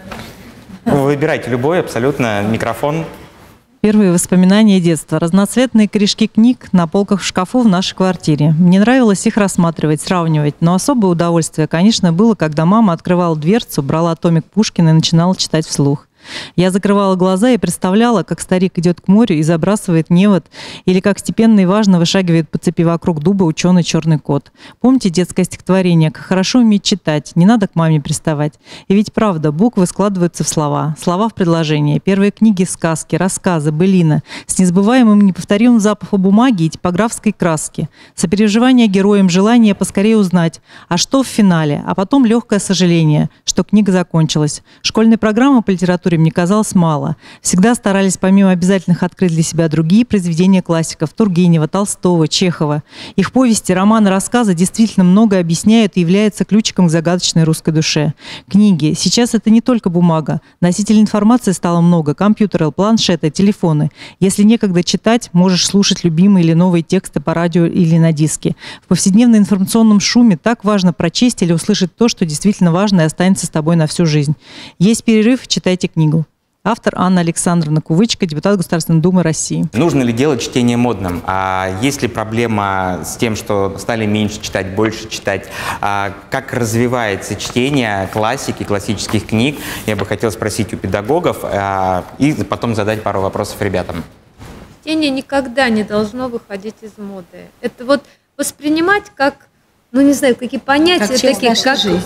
S1: Выбирайте любой, абсолютно, микрофон.
S21: Первые воспоминания детства. Разноцветные корешки книг на полках в шкафу в нашей квартире. Мне нравилось их рассматривать, сравнивать. Но особое удовольствие, конечно, было, когда мама открывала дверцу, брала томик Пушкина и начинала читать вслух. Я закрывала глаза и представляла, как старик идет к морю и забрасывает невод, или как степенно и важно вышагивает по цепи вокруг дуба ученый черный кот. Помните детское стихотворение «Как хорошо уметь читать, не надо к маме приставать». И ведь правда, буквы складываются в слова, слова в предложения. Первые книги, сказки, рассказы, былина, с несбываемым неповторимым запахом бумаги и типографской краски, сопереживание героям, желание поскорее узнать, а что в финале, а потом легкое сожаление, что книга закончилась. Школьной программы по литературе мне казалось мало. Всегда старались помимо обязательных открыть для себя другие произведения классиков Тургенева, Толстого, Чехова. Их повести, романы, рассказы действительно многое объясняют и являются ключиком к загадочной русской душе. Книги. Сейчас это не только бумага. Носителей информации стало много. Компьютеры, планшеты, телефоны. Если некогда читать, можешь слушать любимые или новые тексты по радио или на диске. В повседневном информационном шуме так важно прочесть или услышать то, что действительно важно и останется с тобой на всю жизнь. Есть перерыв, читайте книгу. Автор Анна Александровна Кувычка, депутат Государственной Думы России.
S1: Нужно ли делать чтение модным? Есть ли проблема с тем, что стали меньше читать, больше читать? Как развивается чтение классики, классических книг? Я бы хотел спросить у педагогов и потом задать пару вопросов ребятам.
S12: Чтение никогда не должно выходить из моды. Это вот воспринимать как, ну не знаю, какие понятия такие,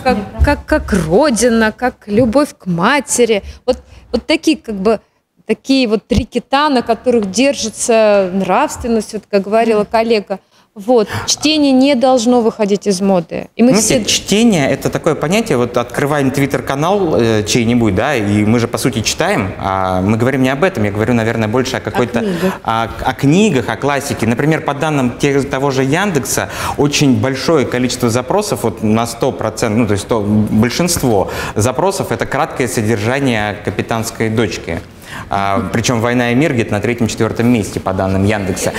S12: как родина, как любовь к матери. Вот такие как бы такие вот три кита, на которых держится нравственность, вот как говорила коллега. Вот. Чтение не должно выходить из моды. И мы все...
S1: Чтение – это такое понятие, вот открываем твиттер-канал чей-нибудь, да, и мы же, по сути, читаем, а мы говорим не об этом, я говорю, наверное, больше о какой-то... О книгах, о классике. Например, по данным того же Яндекса, очень большое количество запросов, вот на 100%, ну, то есть большинство запросов – это краткое содержание «Капитанской дочки». Причем «Война и мир» где-то на 3-4 месте, по данным Яндекса.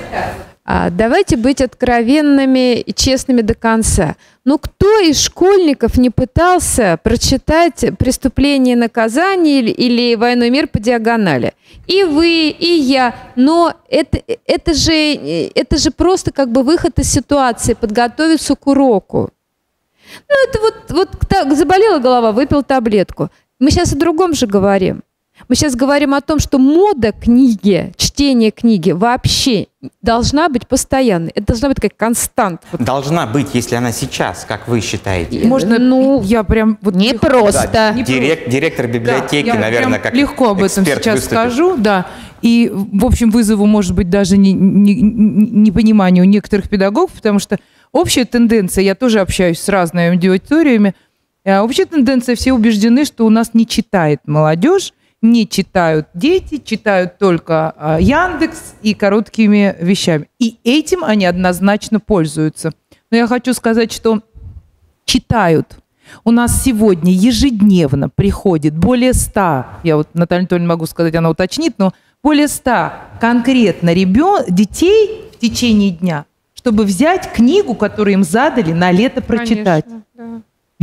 S12: Давайте быть откровенными и честными до конца. Ну, кто из школьников не пытался прочитать «Преступление и наказание» или «Войну и мир» по диагонали? И вы, и я. Но это же просто как бы выход из ситуации, подготовиться к уроку. Ну, это вот так, заболела голова, выпил таблетку. Мы сейчас о другом же говорим. Мы сейчас говорим о том, что мода книги, чтение книги вообще должна быть постоянной. Это должна быть как константа.
S1: Должна быть, если она сейчас, как вы считаете.
S13: Можно, я прям... Вот
S12: не просто.
S1: Да, директор библиотеки,
S13: да,
S1: наверное, как
S13: легко об этом сейчас
S1: выступит.
S13: скажу, да. И, в общем, вызову, может быть, даже непонимание у некоторых педагогов, потому что общая тенденция, я тоже общаюсь с разными аудиториями, общая тенденция, все убеждены, что у нас не читает молодежь, не читают дети, читают только Яндекс и короткими вещами. И этим они однозначно пользуются. Но я хочу сказать, что читают. У нас сегодня ежедневно приходит более 100, я вот Наталья Анатольевна могу сказать, она уточнит, но более 100 конкретно детей в течение дня, чтобы взять книгу, которую им задали на лето прочитать. Конечно, да.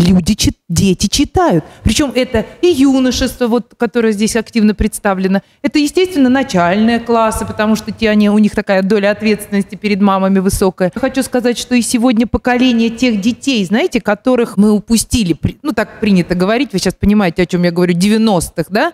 S13: Дети читают. Причем это и юношество, вот, которое здесь активно представлено. Это, естественно, начальные классы, потому что у них такая доля ответственности перед мамами высокая. Я хочу сказать, что и сегодня поколение тех детей, знаете, которых мы упустили, ну так принято говорить, вы сейчас понимаете, о чем я говорю, 90-х, да,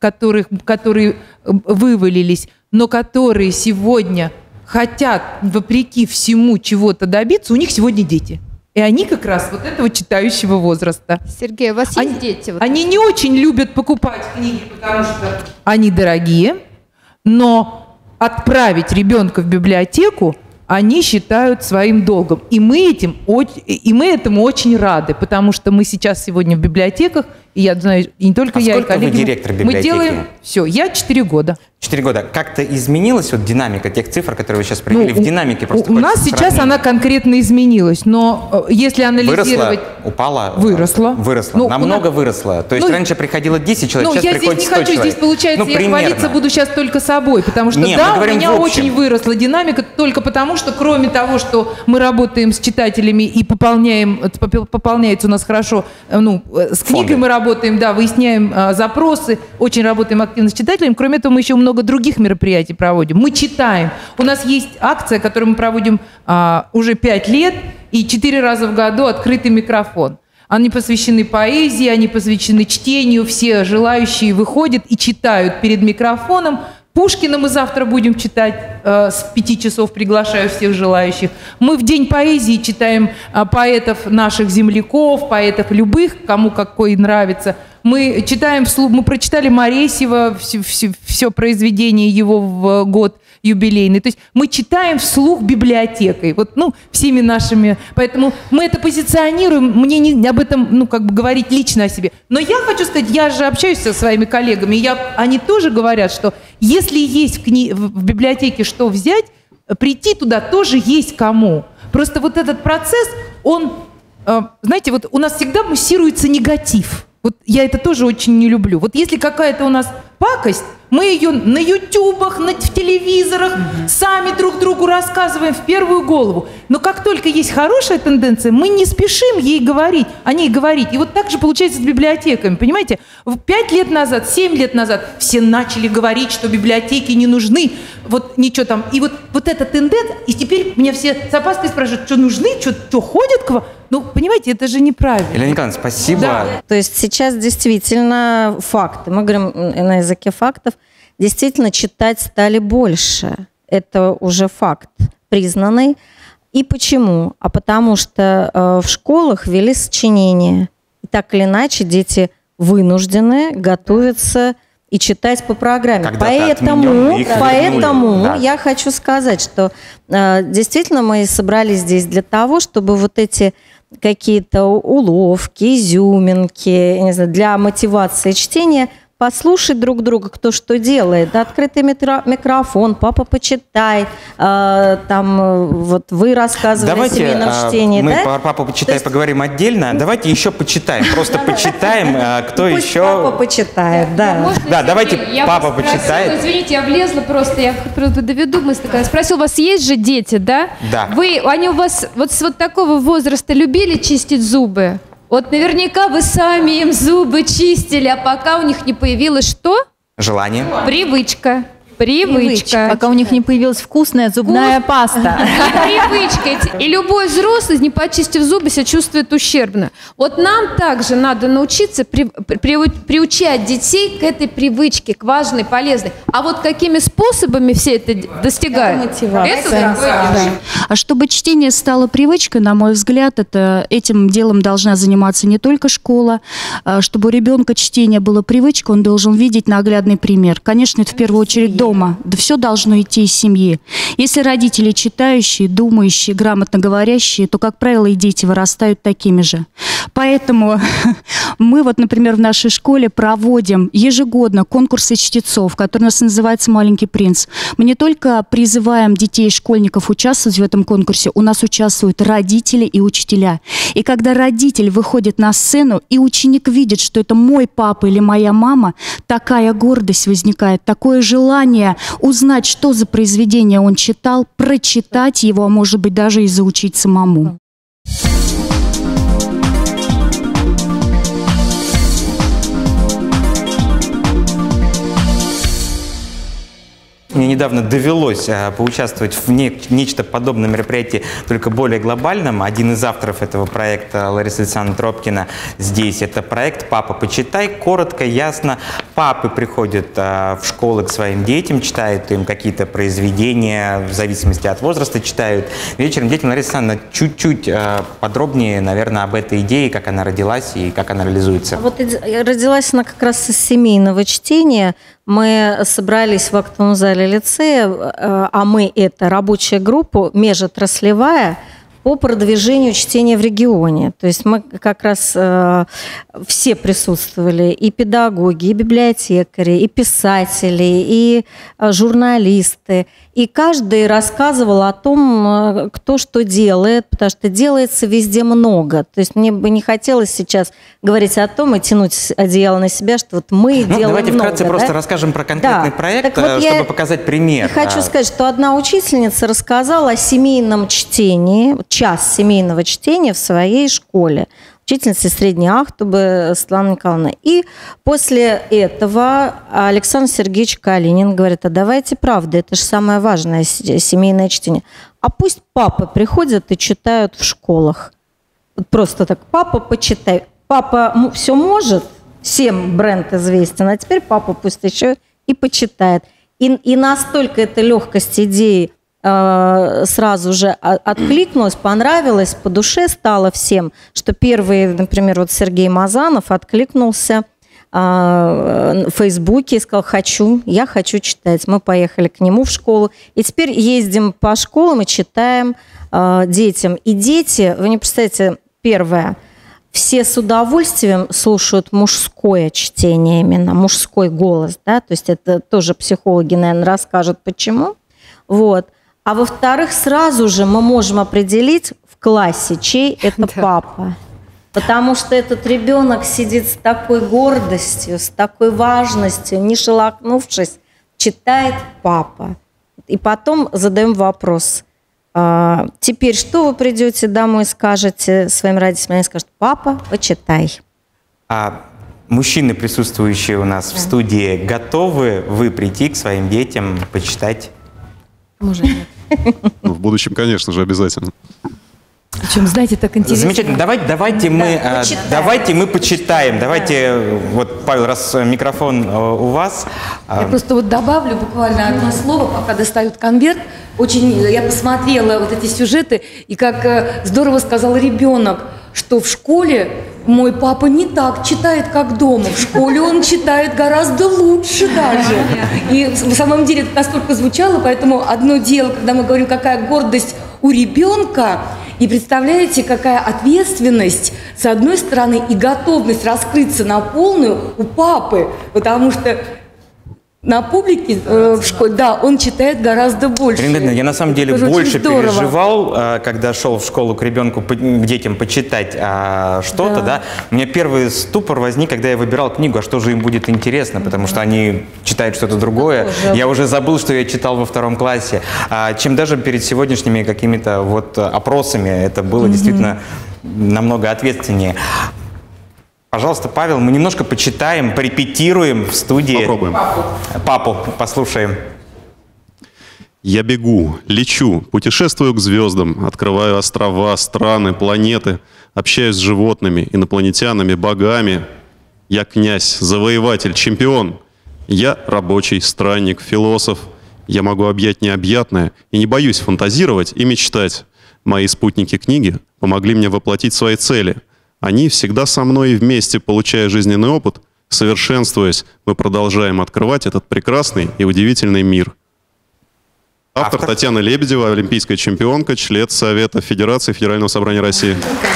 S13: которые вывалились, но которые сегодня хотят, вопреки всему, чего-то добиться, у них сегодня дети. И они как раз вот этого читающего возраста.
S12: Сергей, у вас есть дети?
S13: Они не очень любят покупать книги, потому что они дорогие, но отправить ребенка в библиотеку они считают своим долгом. И мы этому очень рады, потому что мы сейчас сегодня в библиотеках, и я знаю, и не только я, и коллеги.
S1: Сколько вы директор библиотеки?
S13: Мы делаем все. Я 4 года.
S1: 4 года. Как-то изменилась вот динамика тех цифр, которые вы сейчас привели? В динамике просто
S13: у нас сейчас она конкретно изменилась, но если анализировать...
S1: Выросла? Упала?
S13: Выросла.
S1: Выросла. Намного выросла. То есть раньше приходило 10 человек, сейчас приходит 100 человек.
S13: Я здесь не хочу, здесь получается, я хвалиться буду сейчас только собой, потому что у меня очень выросла динамика, только потому что кроме того, что мы работаем с читателями и пополняется у нас хорошо, с книгой мы работаем, да, выясняем запросы, очень работаем активно с читателями. Кроме этого, мы еще много других мероприятий проводим. Мы читаем. У нас есть акция, которую мы проводим уже 5 лет, и 4 раза в году открытый микрофон. Они посвящены поэзии, они посвящены чтению. Все желающие выходят и читают перед микрофоном. Пушкина мы завтра будем читать с 5 часов, приглашаю всех желающих. Мы в День поэзии читаем поэтов наших земляков, поэтов любых, кому какой нравится. Мы читаем вслух, мы прочитали Моресьева, все произведение его в год юбилейный. То есть мы читаем вслух библиотекой, всеми нашими. Поэтому мы это позиционируем, мне не об этом, говорить лично о себе. Но я хочу сказать, я же общаюсь со своими коллегами, они тоже говорят, что если есть в библиотеке что взять, прийти туда тоже есть кому. Просто вот этот процесс, он, знаете, вот у нас всегда муссируется негатив. Вот я это тоже очень не люблю. Вот если какая-то у нас пакость, мы ее на ютубах, в телевизорах сами друг другу рассказываем в первую голову. Но как только есть хорошая тенденция, мы не спешим о ней говорить. И вот так же получается с библиотеками, понимаете? 5 лет назад, 7 лет назад все начали говорить, что библиотеки не нужны, вот ничего там. И вот эта тенденция, и теперь меня все с опаской спрашивают, что нужны, что ходят к вам? Понимаете, это же неправильно.
S1: Елена Николаевна, спасибо.
S2: Да. То есть сейчас действительно факты. Мы говорим на языке фактов. Действительно читать стали больше. Это уже факт признанный. И почему? А потому что в школах ввели сочинения. И так или иначе дети вынуждены готовиться и читать по программе. Поэтому я хочу сказать, что действительно мы собрались здесь для того, чтобы вот эти какие-то уловки, изюминки, не знаю, для мотивации чтения послушать друг друга, кто что делает. Да, открытый микрофон, папа, почитай, вы рассказывали о семейном чтении.
S1: Мы про папу почитай поговорим отдельно. Давайте еще почитаем. Просто почитаем, кто еще...
S2: Папа почитает, да.
S1: Да, давайте папа почитает.
S12: Извините, я влезла просто, я доведу мысль. Спросил, у вас есть же дети, да?
S1: Да.
S12: Они у вас вот с вот такого возраста любили чистить зубы? Вот наверняка вы сами им зубы чистили, а пока у них не появилось что?
S1: Желание.
S12: Привычка.
S17: Пока у них не появилась вкусная зубная паста.
S12: Привычка. И любой взрослый, не почистив зубы, себя чувствует ущербно. Вот нам также надо научиться приучать детей к этой привычке, к важной, полезной. А вот какими способами все это достигают?
S19: А чтобы чтение стало привычкой, на мой взгляд, этим делом должна заниматься не только школа. Чтобы у ребенка чтение было привычкой, он должен видеть наглядный пример. Конечно, это в первую очередь дома. Да все должно идти из семьи. Если родители читающие, думающие, грамотно говорящие, то, как правило, и дети вырастают такими же. Поэтому мы например, в нашей школе проводим ежегодно конкурсы чтецов, который у нас называется «Маленький принц». Мы не только призываем детей и школьников участвовать в этом конкурсе, у нас участвуют родители и учителя. И когда родитель выходит на сцену, и ученик видит, что это мой папа или моя мама, такая гордость возникает, такое желание узнать, что за произведение он читал, прочитать его, а может быть даже и заучить самому.
S1: Мне недавно довелось поучаствовать в нечто подобное мероприятие, только более глобальном. Один из авторов этого проекта, Лариса Александровна Тропкина, здесь. Это проект «Папа, почитай». Коротко, ясно. Папы приходят в школы к своим детям, читают им какие-то произведения, в зависимости от возраста читают. Вечером детям. Лариса Александровна, чуть-чуть подробнее, наверное, об этой идее, как она родилась и как она реализуется.
S2: Вот родилась она как раз из семейного чтения. Мы собрались в актовом зале лицея, а мы это рабочая группа межотраслевая по продвижению чтения в регионе. То есть мы как раз все присутствовали, и педагоги, и библиотекари, и писатели, и журналисты. И каждый рассказывал о том, кто что делает, потому что делается везде много. То есть мне бы не хотелось сейчас говорить о том и тянуть одеяло на себя, что вот мы делаем
S1: давайте
S2: много.
S1: Вкратце просто расскажем про конкретный проект,
S2: вот
S1: чтобы показать пример.
S2: Хочу сказать, что одна учительница рассказала о семейном чтении, час семейного чтения в своей школе. Учительница средней Ахтубы Светлана Николаевна. И после этого Александр Сергеевич Калинин говорит: а давайте правда, это же самое важное семейное чтение. А пусть папы приходят и читают в школах. Просто так: папа, почитай. Папа все может, всем бренд известен, а теперь папа пусть еще и почитает. И настолько эта легкость идеи сразу же откликнулась, понравилась, по душе стало всем, что первый, например, вот Сергей Мазанов откликнулся в Фейсбуке и сказал: я хочу читать. Мы поехали к нему в школу, и теперь ездим по школам и читаем детям. И дети, вы не представляете, первое, все с удовольствием слушают мужское чтение, именно мужской голос, да, то есть это тоже психологи, наверное, расскажут, почему. Вот. А во-вторых, сразу же мы можем определить в классе, чей это папа. Потому что этот ребенок сидит с такой гордостью, с такой важностью, не шелохнувшись, читает папа. И потом задаем вопрос: теперь что вы придете домой и скажете своим родителям? Они скажут: папа, почитай.
S1: А мужчины, присутствующие у нас в студии, готовы вы прийти к своим детям почитать?
S2: Уже нет.
S20: В будущем, конечно же, обязательно.
S17: Причем, знаете, так интересно.
S1: Замечательно. Давайте мы почитаем. Давайте, вот, Павел, раз микрофон у вас.
S5: Я просто вот добавлю буквально одно слово, пока достают конверт. Я посмотрела вот эти сюжеты, и как здорово сказал ребенок, что в школе мой папа не так читает, как дома. В школе он читает гораздо лучше даже. И в самом деле это настолько звучало, поэтому одно дело, когда мы говорим, какая гордость у ребенка, и представляете, какая ответственность, с одной стороны, и готовность раскрыться на полную у папы, потому что на публике в школе, да, он читает гораздо больше.
S1: Ирина, я на самом деле
S5: это
S1: больше переживал, когда шел в школу к ребенку, к детям почитать что-то, да. У меня первый ступор возник, когда я выбирал книгу, а что же им будет интересно, потому что они читают что-то другое. Я уже забыл, что я читал во 2 классе. Чем даже перед сегодняшними какими-то вот опросами это было действительно намного ответственнее. Пожалуйста, Павел, мы немножко почитаем, порепетируем в студии.
S20: Попробуем.
S1: Папу послушаем.
S20: Я бегу, лечу, путешествую к звездам, открываю острова, страны, планеты, общаюсь с животными, инопланетянами, богами. Я князь, завоеватель, чемпион. Я рабочий, странник, философ. Я могу объять необъятное и не боюсь фантазировать и мечтать. Мои спутники книги помогли мне воплотить свои цели. Они всегда со мной и вместе, получая жизненный опыт, совершенствуясь, мы продолжаем открывать этот прекрасный и удивительный мир. Автор Татьяна Лебедева, олимпийская чемпионка, член Совета Федерации Федерального собрания России.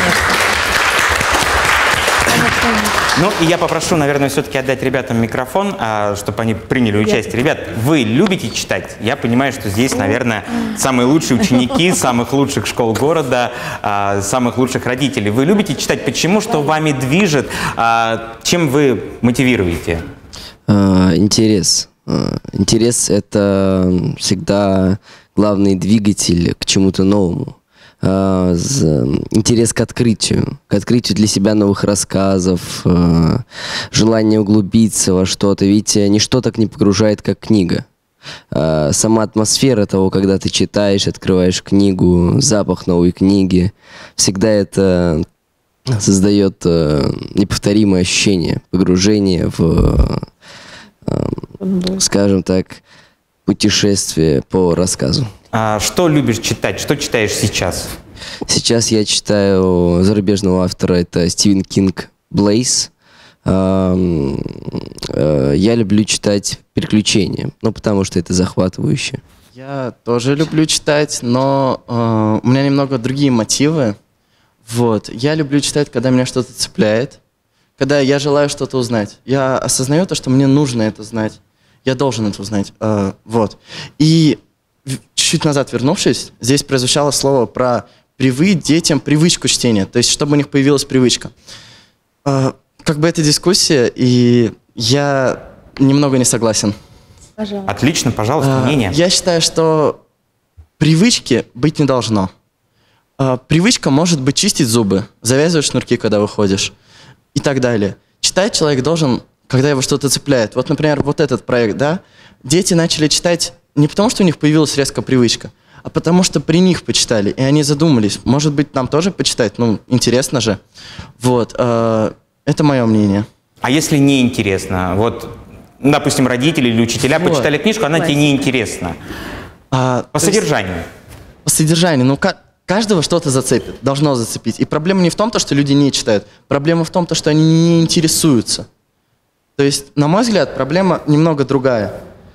S1: Ну, и я попрошу, наверное, все-таки отдать ребятам микрофон, чтобы они приняли участие. Ребят, вы любите читать? Я понимаю, что здесь, наверное, самые лучшие ученики самых лучших школ города, самых лучших родителей. Вы любите читать? Почему? Что вами движет? Чем вы мотивируете?
S22: Интерес. Интерес – это всегда главный двигатель к чему-то новому. Интерес к открытию для себя новых рассказов, желание углубиться во что-то. Видите, ничто так не погружает, как книга. Сама атмосфера того, когда ты читаешь, открываешь книгу, запах новой книги, всегда это создает неповторимое ощущение погружения в, скажем так, путешествие по рассказу.
S1: А что любишь читать? Что читаешь сейчас?
S22: Сейчас я читаю зарубежного автора, это Стивен Кинг «Блейз». Я люблю читать приключения, потому что это захватывающе. Я тоже люблю читать, но у меня немного другие мотивы. Вот. Я люблю читать, когда меня что-то цепляет, когда я желаю что-то узнать. Я осознаю то, что мне нужно это знать. Я должен это узнать. Вот. И чуть-чуть назад вернувшись, здесь прозвучало слово про привить детям привычку чтения, то есть чтобы у них появилась привычка. Как бы это дискуссия, и я немного не согласен.
S1: Пожалуйста. Отлично, пожалуйста, мнение.
S22: Я считаю, что привычки быть не должно. Привычка может быть чистить зубы, завязывать шнурки, когда выходишь, и так далее. Читать человек должен, когда его что-то цепляет. Вот, например, вот этот проект, да? Дети начали читать не потому, что у них появилась резко привычка, а потому что при них почитали, и они задумались, может быть, нам тоже почитать? Ну, интересно же. Вот, это мое мнение.
S1: А если не интересно? Вот, допустим, родители или учителя почитали книжку, она тебе не интересна. По содержанию.
S22: По содержанию, ну, каждого что-то зацепит, должно зацепить. И проблема не в том, что люди не читают, проблема в том, что они не интересуются. То есть, на мой взгляд, проблема немного другая.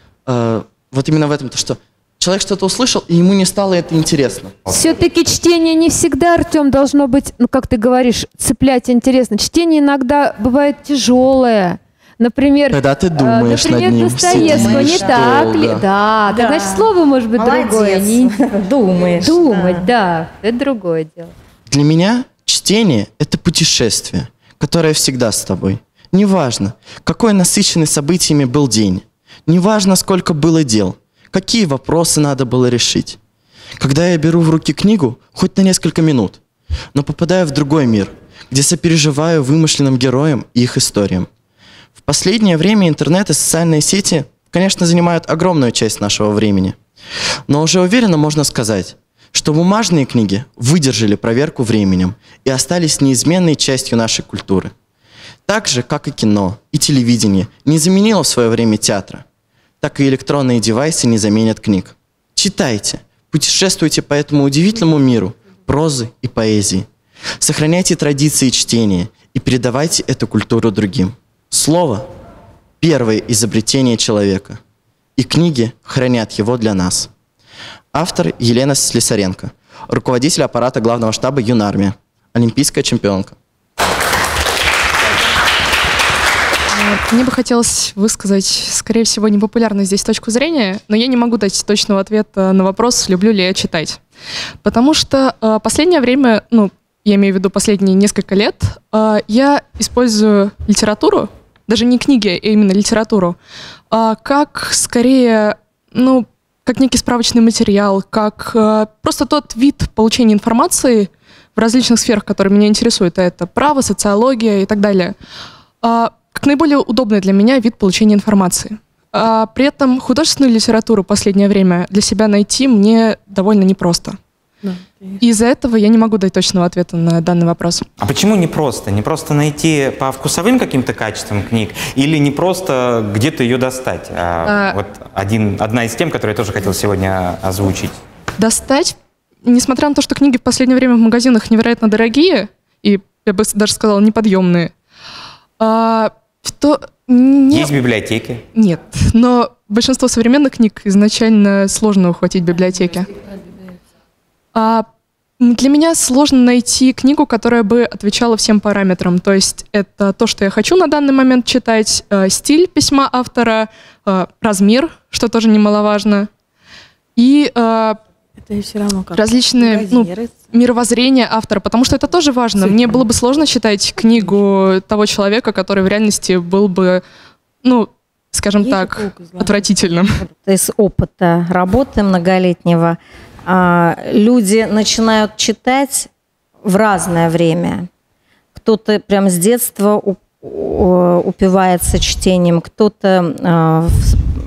S22: Вот именно в этом, то что человек что-то услышал, и ему не стало это интересно.
S12: Все-таки чтение не всегда, Артем, должно быть, ну, как ты говоришь, цеплять интересно. Чтение иногда бывает тяжелое. Например,
S22: когда ты думаешь
S12: например,
S22: над ним,
S12: Достоевского, не так ли? Да, да. Значит, слово может быть другое.
S2: Думаешь.
S12: Думать, да, это другое дело.
S22: Для меня чтение – это путешествие, которое всегда с тобой. Неважно, какой насыщенный событиями был день, неважно, сколько было дел, какие вопросы надо было решить. Когда я беру в руки книгу, хоть на несколько минут, но попадаю в другой мир, где сопереживаю вымышленным героям и их историям. В последнее время интернет и социальные сети, конечно, занимают огромную часть нашего времени. Но уже уверенно можно сказать, что бумажные книги выдержали проверку временем и остались неизменной частью нашей культуры. Так же, как и кино, и телевидение не заменило в свое время театра, так и электронные девайсы не заменят книг. Читайте, путешествуйте по этому удивительному миру прозы и поэзии. Сохраняйте традиции чтения и передавайте эту культуру другим. Слово – первое изобретение человека, и книги хранят его для нас. Автор Елена Слесаренко, руководитель аппарата главного штаба Юнармия, олимпийская чемпионка.
S16: Мне бы хотелось высказать, скорее всего, непопулярную здесь точку зрения, но я не могу дать точного ответа на вопрос, люблю ли я читать. Потому что последнее время, ну, я имею в виду последние несколько лет, я использую литературу, даже не книги, а именно литературу, как скорее, ну, как некий справочный материал, как просто тот вид получения информации в различных сферах, которые меня интересуют, а это право, социология и так далее, как наиболее удобный для меня вид получения информации. При этом художественную литературу в последнее время для себя найти мне довольно непросто. Да, и из-за этого я не могу дать точного ответа на данный вопрос.
S1: А почему непросто? Не просто найти по вкусовым каким-то качествам книг или не просто где-то ее достать? Вот одна из тем, которую я тоже хотел сегодня озвучить.
S16: Достать, несмотря на то, что книги в последнее время в магазинах невероятно дорогие, и я бы даже сказала, неподъемные,
S1: Есть библиотеки?
S16: Нет, но большинство современных книг изначально сложно ухватить в библиотеке. Для меня сложно найти книгу, которая бы отвечала всем параметрам. То есть это то, что я хочу на данный момент читать, стиль письма автора, размер, что тоже немаловажно, и различные мировоззрения автора, потому что это тоже важно. Мне было бы сложно читать книгу того человека, который в реальности был бы, ну, скажем так, отвратительным.
S2: Из опыта работы многолетнего люди начинают читать в разное время. Кто-то прям с детства упивается чтением, кто-то в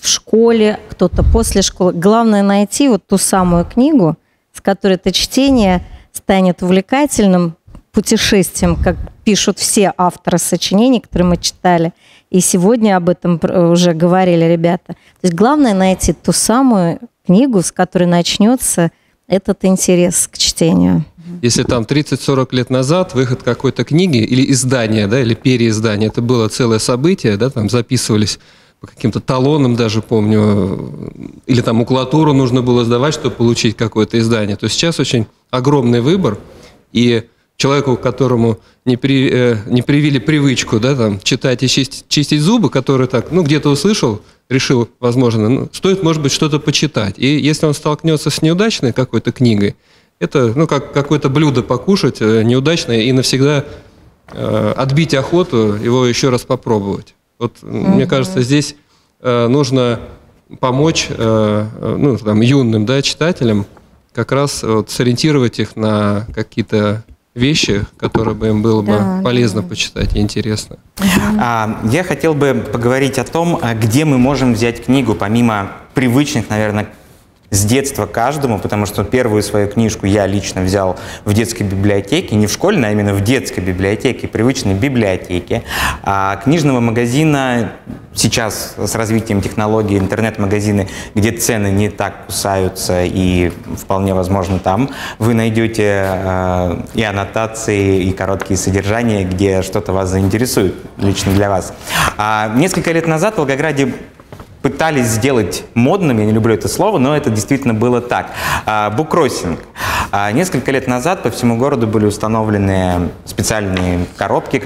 S2: школе, кто-то после школы. Главное найти вот ту самую книгу, с которой это чтение станет увлекательным путешествием, как пишут все авторы сочинений, которые мы читали. И сегодня об этом уже говорили ребята. То есть главное найти ту самую книгу, с которой начнется этот интерес к чтению.
S8: Если там 30-40 лет назад выход какой-то книги или издания, да, или переиздания, это было целое событие, да, там записывались по каким-то талонам даже, помню, или там макулатуру нужно было сдавать, чтобы получить какое-то издание, то сейчас очень огромный выбор, и человеку, которому не привили привычку, да, там, читать и чистить зубы, который так, ну, где-то услышал, решил, возможно, ну, стоит, может быть, что-то почитать. И если он столкнется с неудачной какой-то книгой, это, ну, как какое-то блюдо покушать неудачное и навсегда отбить охоту его еще раз попробовать. Вот, мне кажется, здесь нужно помочь ну, там, юным, да, читателям как раз вот, сориентировать их на какие-то вещи, которые бы им было бы полезно почитать и интересно.
S1: Я хотел бы поговорить о том, где мы можем взять книгу, помимо привычных, наверное, с детства каждому, потому что первую свою книжку я лично взял в детской библиотеке, не в школьной, а именно в детской библиотеке, привычной библиотеке. А книжного магазина сейчас с развитием технологий, интернет-магазины, где цены не так кусаются, и вполне возможно там вы найдете и аннотации, и короткие содержания, где что-то вас заинтересует лично для вас. Несколько лет назад в Волгограде пытались сделать модным, я не люблю это слово, но это действительно было так. Буккроссинг. Несколько лет назад по всему городу были установлены специальные коробки,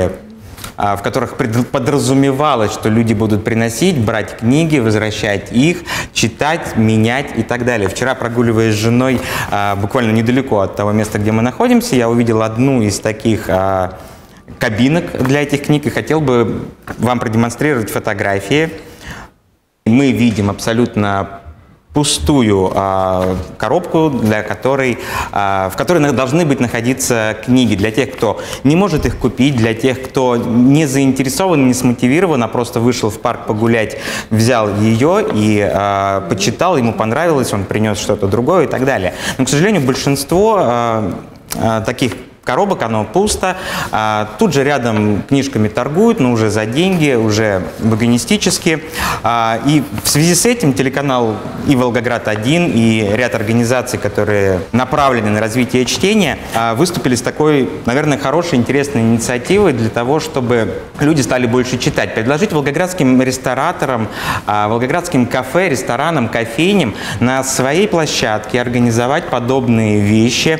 S1: в которых подразумевалось, что люди будут приносить, брать книги, возвращать их, читать, менять и так далее. Вчера, прогуливаясь с женой буквально недалеко от того места, где мы находимся, я увидел одну из таких кабинок для этих книг и хотел бы вам продемонстрировать фотографии. Мы видим абсолютно пустую коробку, в которой должны находиться книги для тех, кто не может их купить, для тех, кто не заинтересован, не смотивирован, а просто вышел в парк погулять, взял ее и почитал, ему понравилось, он принес что-то другое и так далее. Но, к сожалению, большинство таких коробок, оно пусто. Тут же рядом книжками торгуют, но уже за деньги, уже букинистически. И в связи с этим телеканал и «Волгоград-1», и ряд организаций, которые направлены на развитие чтения, выступили с такой, наверное, хорошей, интересной инициативой для того, чтобы люди стали больше читать. Предложить волгоградским рестораторам, волгоградским кафе, ресторанам, кофейням на своей площадке организовать подобные вещи,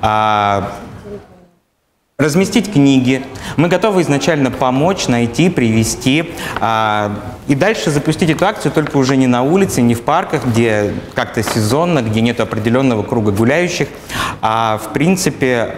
S1: разместить книги. Мы готовы изначально помочь, найти, привезти. И дальше запустить эту акцию только уже не на улице, не в парках, где как-то сезонно, где нет определенного круга гуляющих. А в принципе,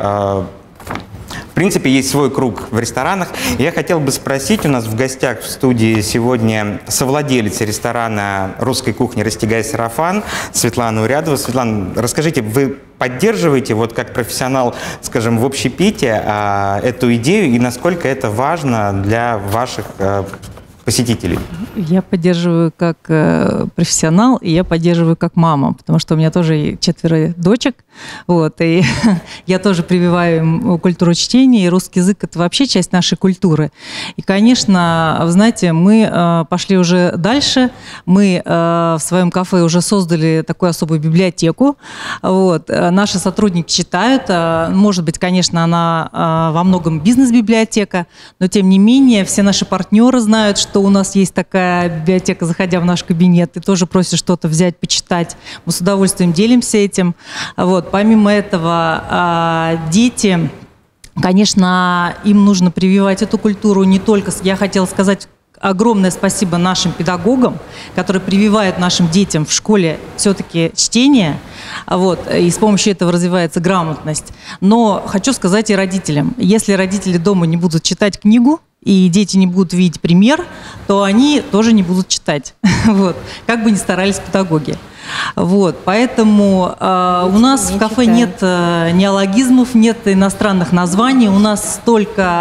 S1: есть свой круг в ресторанах. Я хотел бы спросить, у нас в гостях в студии сегодня совладелица ресторана русской кухни «Расстегай сарафан» Светлана Урядова. Светлана, расскажите, вы поддерживаете, вот как профессионал, скажем, в общепите эту идею и насколько это важно для ваших посетителей?
S21: Я поддерживаю как профессионал, и я поддерживаю как мама, потому что у меня тоже 4 дочек, вот, и я тоже прививаю им культуру чтения, и русский язык – это вообще часть нашей культуры. И, конечно, вы знаете, мы пошли уже дальше, мы в своем кафе уже создали такую особую библиотеку, вот, наши сотрудники читают, может быть, конечно, она во многом бизнес-библиотека, но, тем не менее, все наши партнеры знают, что у нас есть такая библиотека, заходя в наш кабинет, и тоже просят что-то взять, почитать. Мы с удовольствием делимся этим. Вот. Помимо этого, дети, конечно, им нужно прививать эту культуру не только... Я хотела сказать огромное спасибо нашим педагогам, которые прививают нашим детям в школе все-таки чтение, вот, и с помощью этого развивается грамотность. Но хочу сказать и родителям. Если родители дома не будут читать книгу, и дети не будут видеть пример, то они тоже не будут читать. Вот. Как бы ни старались педагоги. Вот. Поэтому у нас в кафе нет неологизмов, нет иностранных названий. У нас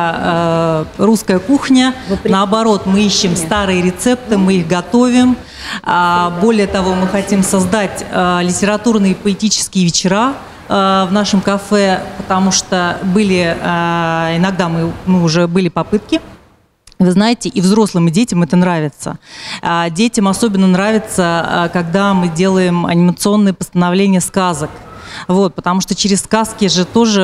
S21: только русская кухня. Наоборот, мы ищем старые рецепты, мы их готовим. Более того, мы хотим создать литературные и поэтические вечера в нашем кафе, потому что иногда мы уже были попытки. Вы знаете, и взрослым, и детям это нравится. Детям особенно нравится, когда мы делаем анимационные постановления сказок. Вот, потому что через сказки же тоже,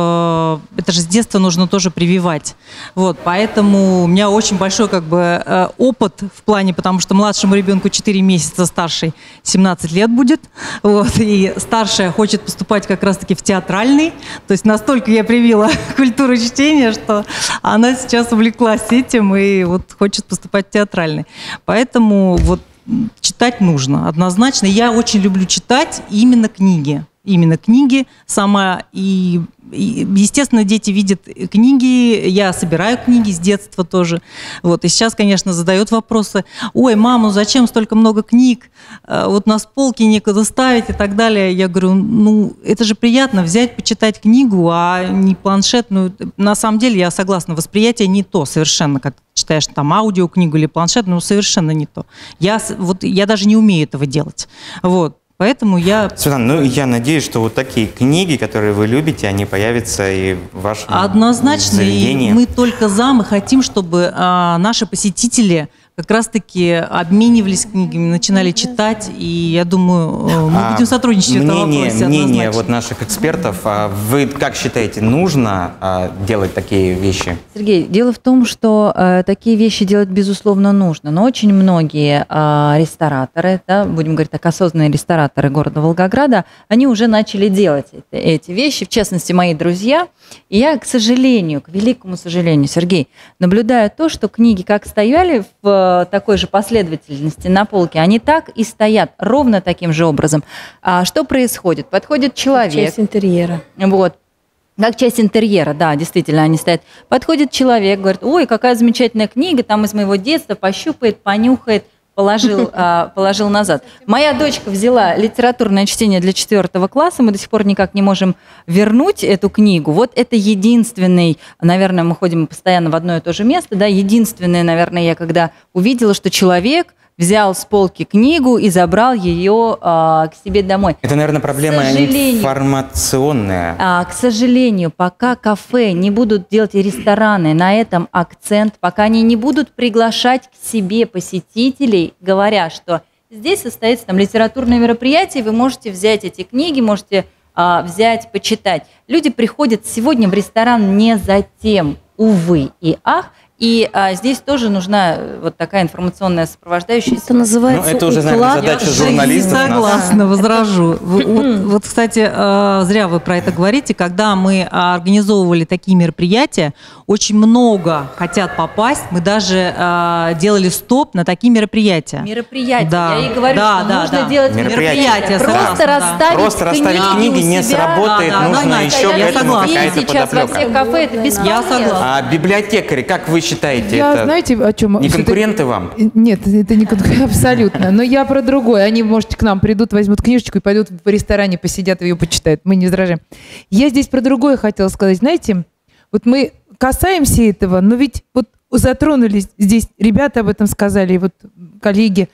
S21: это же с детства нужно тоже прививать. Вот, поэтому у меня очень большой опыт в плане, потому что младшему ребенку 4 месяца, старший 17 лет будет. Вот, и старшая хочет поступать как раз-таки в театральный. То есть настолько я привила культуру чтения, что она сейчас увлеклась этим и вот хочет поступать в театральный. Поэтому вот читать нужно однозначно. Я очень люблю читать именно книги. Именно книги сама. И, естественно, дети видят книги. Я собираю книги с детства тоже. Вот. И сейчас, конечно, задают вопросы. Ой, мама, зачем столько много книг? Вот нас полки некуда ставить и так далее. Я говорю, это же приятно взять, почитать книгу, а не планшет. На самом деле, я согласна, восприятие не то совершенно, как читаешь там аудиокнигу или планшет, совершенно не то. Я даже не умею этого делать. Вот. Поэтому
S1: Светлана, я надеюсь, что вот такие книги, которые вы любите, они появятся и в вашем
S21: однозначно,
S1: заведении.
S21: И мы только за, мы хотим, чтобы наши посетители как раз-таки обменивались книгами, начинали читать, и я думаю, мы будем сотрудничать в этом вопросе.
S1: Мнение вот наших экспертов, вы как считаете, нужно делать такие вещи?
S17: Сергей, дело в том, что такие вещи делать, безусловно, нужно, но очень многие рестораторы, будем говорить так, осознанные рестораторы города Волгограда, они уже начали делать эти вещи, в частности, мои друзья, и я, к сожалению, к великому сожалению, Сергей, наблюдаю то, что книги как стояли в такой же последовательности на полке, они так и стоят ровно таким же образом. А что происходит? Подходит человек.
S2: Часть интерьера.
S17: Вот. Как часть интерьера, да, действительно, они стоят. Подходит человек, говорит, ой, какая замечательная книга, там из моего детства, пощупает, понюхает, положил назад. Моя дочка взяла литературное чтение для 4 класса, мы до сих пор никак не можем вернуть эту книгу. Вот это единственный, наверное, мы ходим постоянно в одно и то же место, единственное, наверное, я когда увидела, что человек взял с полки книгу и забрал ее к себе домой.
S1: Это, наверное, проблема информационная.
S17: К сожалению, пока кафе не будут делать и рестораны на этом акцент, пока они не будут приглашать к себе посетителей, говоря, что здесь состоится литературное мероприятие, вы можете взять эти книги, можете взять, почитать. Люди приходят сегодня в ресторан не за тем, увы и ах. И здесь тоже нужна вот такая информационная сопровождающая.
S2: Это называется
S1: это уже, наверное, задача журналистов.
S21: Согласна, возражу. Вот, кстати, зря вы про это говорите. Когда мы организовывали такие мероприятия, очень много хотят попасть. Мы даже делали стоп на такие мероприятия.
S17: Мероприятия.
S21: Да.
S17: Я и говорю, что нужно делать мероприятия.
S1: Просто расставить книги не сработает. Нужно еще к этому какая-то
S17: сейчас во всех кафе это бесполезно.
S21: Я согласна.
S1: А библиотекари, как вы считаете,
S13: Я,
S1: это
S13: знаете, о чем?
S1: не конкуренты вам?
S13: Нет, это не конкуренты, абсолютно. Но я про другое. Они, может, к нам придут, возьмут книжечку и пойдут в ресторане, посидят и ее почитают. Мы не возражаем. Я здесь про другое хотела сказать. Знаете, вот мы касаемся этого, но ведь вот затронулись здесь, ребята об этом сказали, и вот коллеги.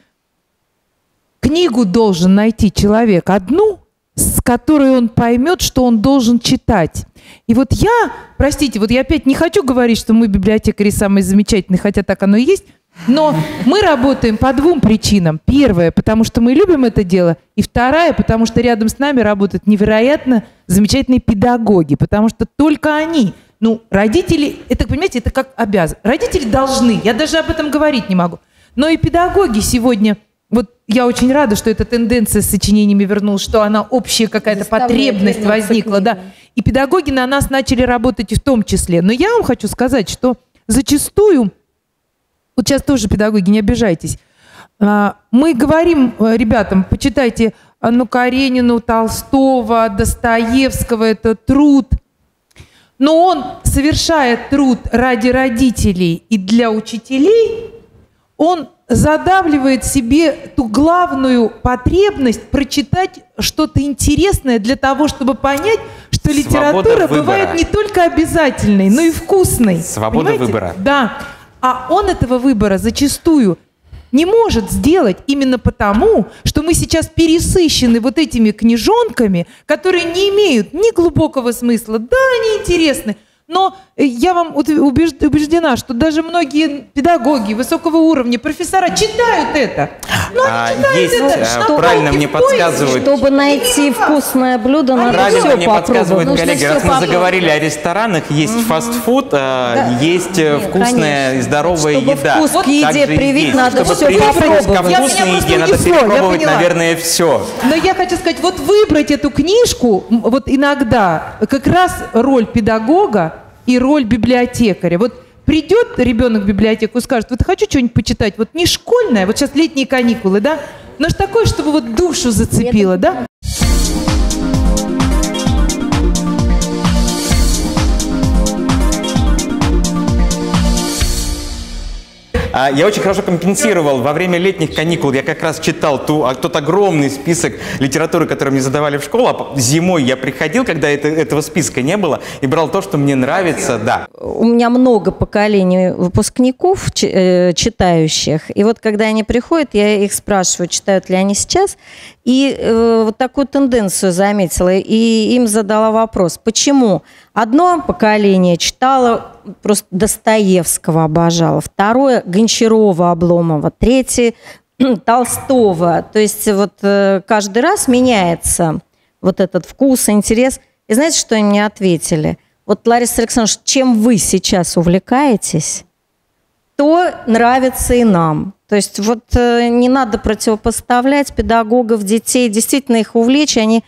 S13: Книгу должен найти человек одну, с которой он поймет, что он должен читать. И вот я, простите, вот я опять не хочу говорить, что мы библиотекари самые замечательные, хотя так оно и есть, но мы работаем по двум причинам. Первая, потому что мы любим это дело, и вторая, потому что рядом с нами работают невероятно замечательные педагоги, потому что только они, родители, это, понимаете, это как обязан. Родители должны, я даже об этом говорить не могу, но и педагоги сегодня. Вот я очень рада, что эта тенденция с сочинениями вернулась, что она общая какая-то потребность возникла. Да. И педагоги на нас начали работать и в том числе. Но я вам хочу сказать, что зачастую, вот сейчас тоже педагоги, не обижайтесь, мы говорим ребятам, почитайте Каренину, Толстого, Достоевского, это труд. Но он, совершая труд ради родителей и для учителей, он задавливает себе ту главную потребность прочитать что-то интересное для того, чтобы понять, что литература бывает не только обязательной, но и вкусной.
S1: Свобода выбора.
S13: Да. А он этого выбора зачастую не может сделать именно потому, что мы сейчас пересыщены вот этими книжонками, которые не имеют ни глубокого смысла, да, они интересны, но я вам убеждена, что даже многие педагоги высокого уровня, профессора читают это. Но они читают это.
S1: Правильно мне подсказывают.
S2: Чтобы найти вкусное блюдо, надо
S1: Правильно
S2: все
S1: мне
S2: попробовать.
S1: подсказывают коллеги, раз мы заговорили о ресторанах, есть фастфуд, есть вкусная и здоровая еда.
S2: Чтобы вкус к еде привить, надо все попробовать.
S1: Ко вкусной еде надо перепробовать, наверное, все.
S13: Но я хочу сказать, вот выбрать эту книжку, вот иногда как раз роль педагога и роль библиотекаря. Вот придет ребенок в библиотеку и скажет, вот хочу что-нибудь почитать, вот не школьное, вот сейчас летние каникулы, да, но ж такое, чтобы вот душу зацепило, да?
S1: Я очень хорошо компенсировал. Во время летних каникул я как раз читал тот огромный список литературы, который мне задавали в школу. А зимой я приходил, когда этого списка не было, и брал то, что мне нравится, да.
S2: У меня много поколений выпускников читающих. И вот когда они приходят, я их спрашиваю, читают ли они сейчас. И вот такую тенденцию заметила. И им задала вопрос, почему одно поколение читало, просто Достоевского обожало, второе Гончарова, Обломова, третье Толстого. То есть вот каждый раз меняется вот этот вкус, интерес. И знаете, что им мне ответили? Вот, Лариса Александровна, чем вы сейчас увлекаетесь, то нравится и нам. То есть вот не надо противопоставлять педагогов, детей. Действительно их увлечь, они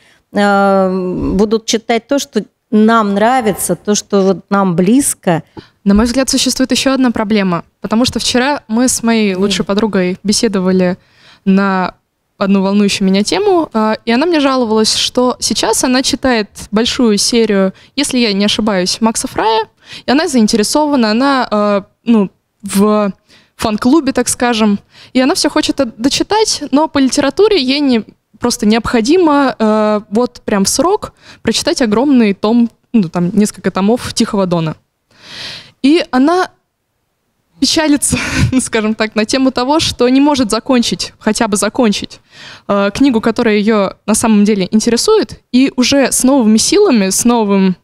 S2: будут читать то, что нам нравится, то, что вот нам близко.
S16: На мой взгляд, существует еще одна проблема. Потому что вчера мы с моей лучшей подругой беседовали на одну волнующую меня тему, и она мне жаловалась, что сейчас она читает большую серию, если я не ошибаюсь, Макса Фрая, и она заинтересована, она в фан-клубе, так скажем, и она все хочет дочитать, но по литературе ей просто необходимо вот прям в срок прочитать огромный том, там несколько томов Тихого Дона. И она печалится, скажем так, на тему того, что не может закончить, хотя бы закончить книгу, которая ее на самом деле интересует, и уже с новыми силами, с новым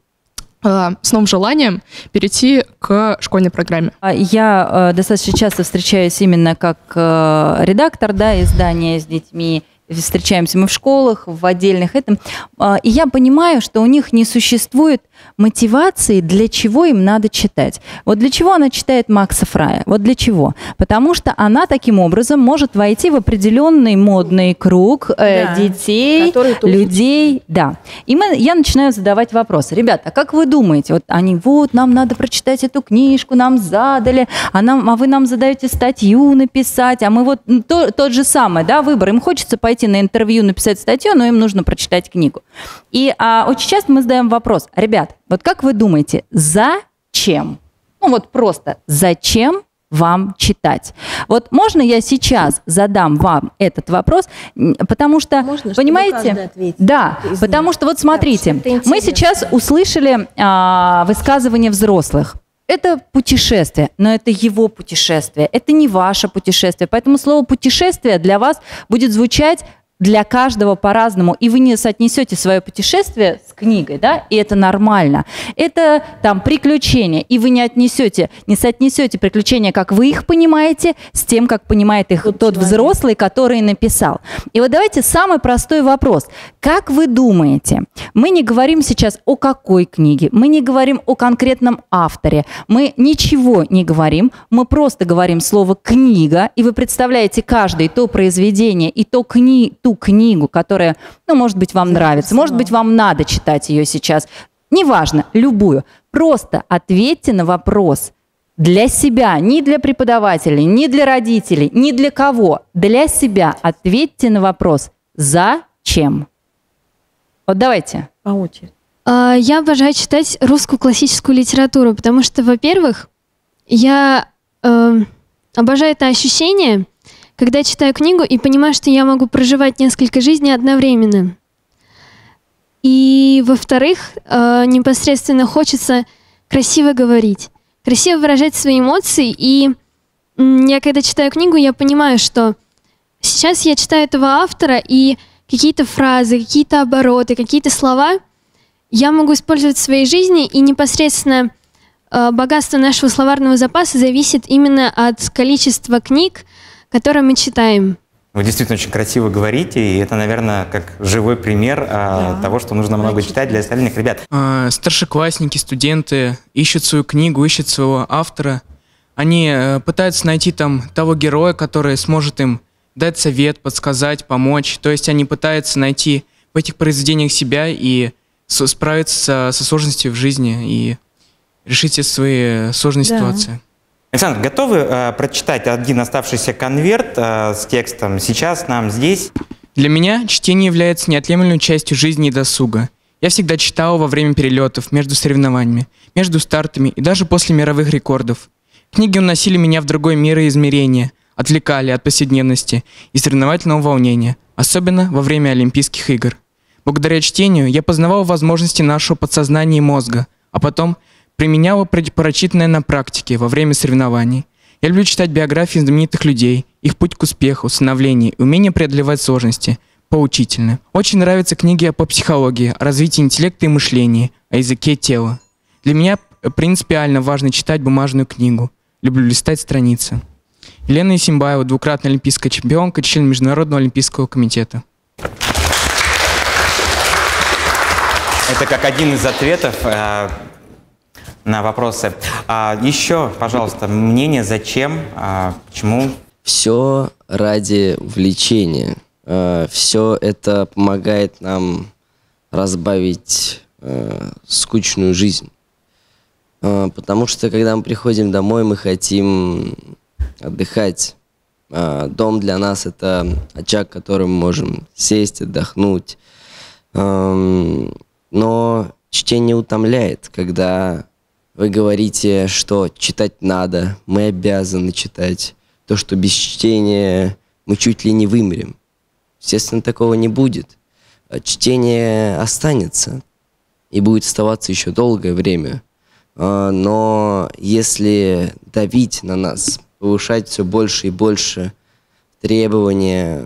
S16: желанием перейти к школьной программе.
S17: Я достаточно часто встречаюсь именно как редактор, да, издания с детьми. Встречаемся мы в школах, в отдельных этом. И я понимаю, что у них не существует мотивации, для чего им надо читать. Вот для чего она читает Макса Фрая? Вот для чего? Потому что она таким образом может войти в определенный модный круг детей, людей. Да. И я начинаю задавать вопросы. Ребята, а как вы думаете? Вот они, вот, нам надо прочитать эту книжку, нам задали, а вы нам задаете статью написать, а мы вот тот же самый, да, выбор. Им хочется пойти на интервью, написать статью, но им нужно прочитать книгу. И очень часто мы задаем вопрос, ребят, вот как вы думаете, зачем? Ну вот просто, зачем вам читать? Вот можно я сейчас задам вам этот вопрос, потому что, можно, понимаете, да, потому что вот смотрите, мы сейчас услышали высказывания взрослых. Это путешествие, но это его путешествие, это не ваше путешествие. Поэтому слово «путешествие» для вас будет звучать для каждого по-разному, и вы не соотнесете свое путешествие с книгой, да, и это нормально. Это там приключения, и вы не соотнесете приключения, как вы их понимаете, с тем, как понимает их тот взрослый, который написал. И вот давайте самый простой вопрос. Как вы думаете, мы не говорим сейчас о какой книге, мы не говорим о конкретном авторе, мы ничего не говорим, мы просто говорим слово «книга», и вы представляете каждое то произведение и ту книгу, которая, может быть, вам нравится, может быть, вам надо читать ее сейчас, неважно, любую. Просто ответьте на вопрос для себя, не для преподавателей, не для родителей, не для кого, для себя ответьте на вопрос «Зачем?». Вот давайте.
S10: По очереди. Я обожаю читать русскую классическую литературу, потому что, во-первых, я обожаю это ощущение, когда я читаю книгу и понимаю, что я могу проживать несколько жизней одновременно. И, во-вторых, непосредственно хочется красиво говорить, красиво выражать свои эмоции и я когда читаю книгу, я понимаю, что сейчас я читаю этого автора, и какие-то фразы, какие-то обороты, какие-то слова я могу использовать в своей жизни, и непосредственно богатство нашего словарного запаса зависит именно от количества книг, которые мы читаем.
S1: Вы действительно очень красиво говорите, и это, наверное, как живой пример того, что нужно много читать для остальных ребят.
S6: Старшеклассники, студенты ищут свою книгу, ищут своего автора. Они пытаются найти там того героя, который сможет им дать совет, подсказать, помочь. То есть они пытаются найти в этих произведениях себя и справиться со сложностью в жизни и решить все свои сложные ситуации.
S1: Александр, готовы прочитать один оставшийся конверт с текстом сейчас, нам, здесь?
S6: Для меня чтение является неотъемлемой частью жизни и досуга. Я всегда читал во время перелетов, между соревнованиями, между стартами и даже после мировых рекордов. Книги уносили меня в другой мир и измерение, отвлекали от повседневности и соревновательного волнения, особенно во время Олимпийских игр. Благодаря чтению я познавал возможности нашего подсознания и мозга, а потом применяла прочитанное на практике во время соревнований. Я люблю читать биографии знаменитых людей, их путь к успеху, становлению и умение преодолевать сложности. Поучительно. Очень нравятся книги по психологии, о развитии интеллекта и мышления, о языке тела. Для меня принципиально важно читать бумажную книгу. Люблю листать страницы. Елена Исимбаева, двукратная олимпийская чемпионка, член Международного олимпийского комитета.
S1: Это как один из ответов на вопросы. Еще, пожалуйста, мнение, зачем, почему?
S9: Все ради увлечения. Все это помогает нам разбавить скучную жизнь. Потому что, когда мы приходим домой, мы хотим отдыхать. Дом для нас – это очаг, в котором мы можем сесть, отдохнуть. Но чтение утомляет, когда вы говорите, что читать надо, мы обязаны читать. То, что без чтения мы чуть ли не вымрем. Естественно, такого не будет. Чтение останется и будет оставаться еще долгое время. Но если давить на нас, повышать все больше и больше требования,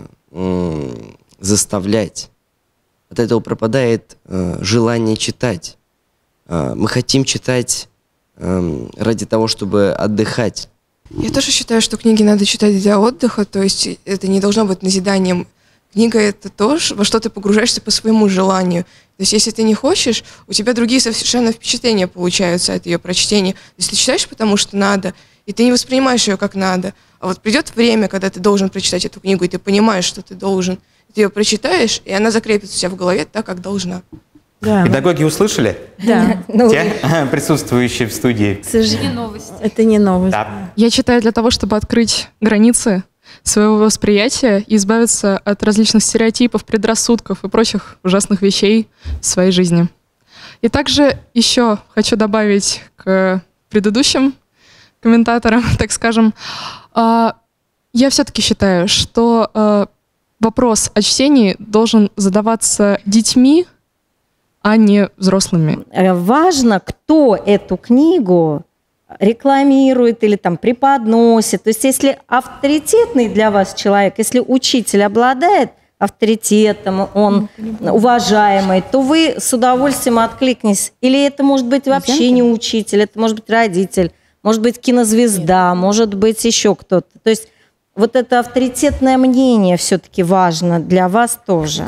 S9: заставлять, от этого пропадает желание читать. Мы хотим читать ради того, чтобы отдыхать.
S23: Я тоже считаю, что книги надо читать для отдыха, то есть это не должно быть назиданием. Книга — это то, во что ты погружаешься по своему желанию. То есть если ты не хочешь, у тебя другие совершенно впечатления получаются от ее прочтения. Если ты читаешь, потому что надо, и ты не воспринимаешь ее как надо. А вот придет время, когда ты должен прочитать эту книгу, и ты понимаешь, что ты должен. Ты ее прочитаешь, и она закрепится у тебя в голове так, как должна.
S1: Да. Педагоги услышали?
S2: Да.
S1: Те, присутствующие в студии.
S2: К сожалению, это не новость.
S1: Да.
S16: Я читаю для того, чтобы открыть границы своего восприятия и избавиться от различных стереотипов, предрассудков и прочих ужасных вещей в своей жизни. И также еще хочу добавить к предыдущим комментаторам, так скажем, я все-таки считаю, что вопрос о чтении должен задаваться детьми, а не взрослыми.
S2: Важно, кто эту книгу рекламирует или там преподносит. То есть если авторитетный для вас человек, если учитель обладает авторитетом, он уважаемый, то вы с удовольствием откликнетесь. Или это может быть вообще не учитель, это может быть родитель, может быть кинозвезда, может быть еще кто-то. То есть вот это авторитетное мнение все-таки важно для вас тоже.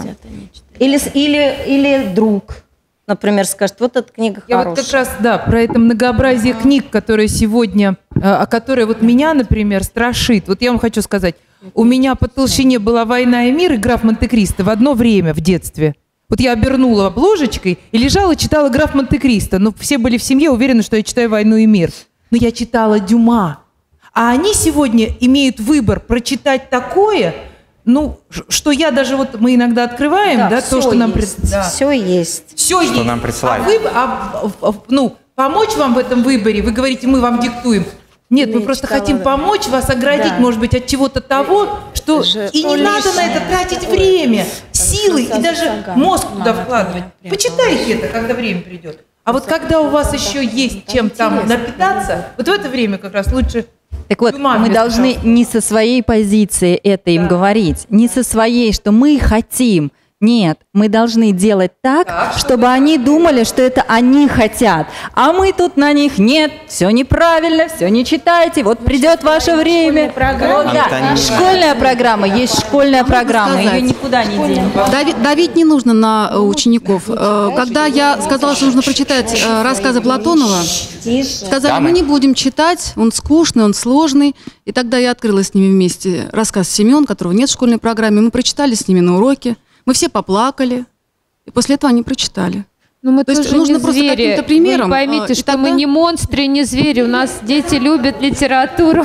S2: Или друг, например, скажет, вот эта книга хорошая.
S13: Я вот как раз, да, про это многообразие книг, которые сегодня, которые вот меня, например, страшит. Вот я вам хочу сказать, у меня по толщине была «Война и мир» и «Граф Монте-Кристо» в одно время в детстве. Вот я обернула обложечкой и лежала, читала «Граф Монте-Кристо». Ну, все были в семье уверены, что я читаю «Войну и мир». Но я читала Дюма. А они сегодня имеют выбор прочитать такое, ну, что я даже вот, мы иногда открываем, да, то, что нам...
S2: Все есть.
S13: Все есть.
S1: Что нам присылают.
S13: Ну, помочь вам в этом выборе, вы говорите, мы вам диктуем. Нет, мы просто хотим помочь вас оградить, может быть, от чего-то того, что... И не надо на это тратить время, силы и даже мозг туда вкладывать. Почитайте это, когда время придет. А вот когда у вас еще есть чем там напитаться, вот в это время как раз лучше
S17: Так вот,
S13: Юмор,
S17: мы должны
S13: пожалуйста.
S17: не со своей позиции это им говорить, не со своей, что мы хотим. Нет, мы должны делать так, чтобы они думали, что это они хотят. А мы тут на них: нет, все неправильно, все не читайте, вот придет ваше время. Вот, да.
S1: Антонина.
S17: Школьная программа, есть школьная программа, ее никуда не денем.
S15: Давить не нужно на учеников. Когда я сказала, что нужно прочитать рассказы Платонова, сказали, мы не будем читать, он скучный, он сложный. И тогда я открыла с ними вместе рассказ «Семен», которого нет в школьной программе. Мы прочитали с ними на уроке, мы все поплакали, и после этого они прочитали.
S12: Ну, мы
S15: То есть
S12: тоже
S15: нужно
S12: не
S15: просто
S12: звери.
S15: каким-то примером.
S12: Вы поймите,
S15: и
S12: что
S15: тогда-
S12: мы не монстры, не звери. У нас дети любят литературу.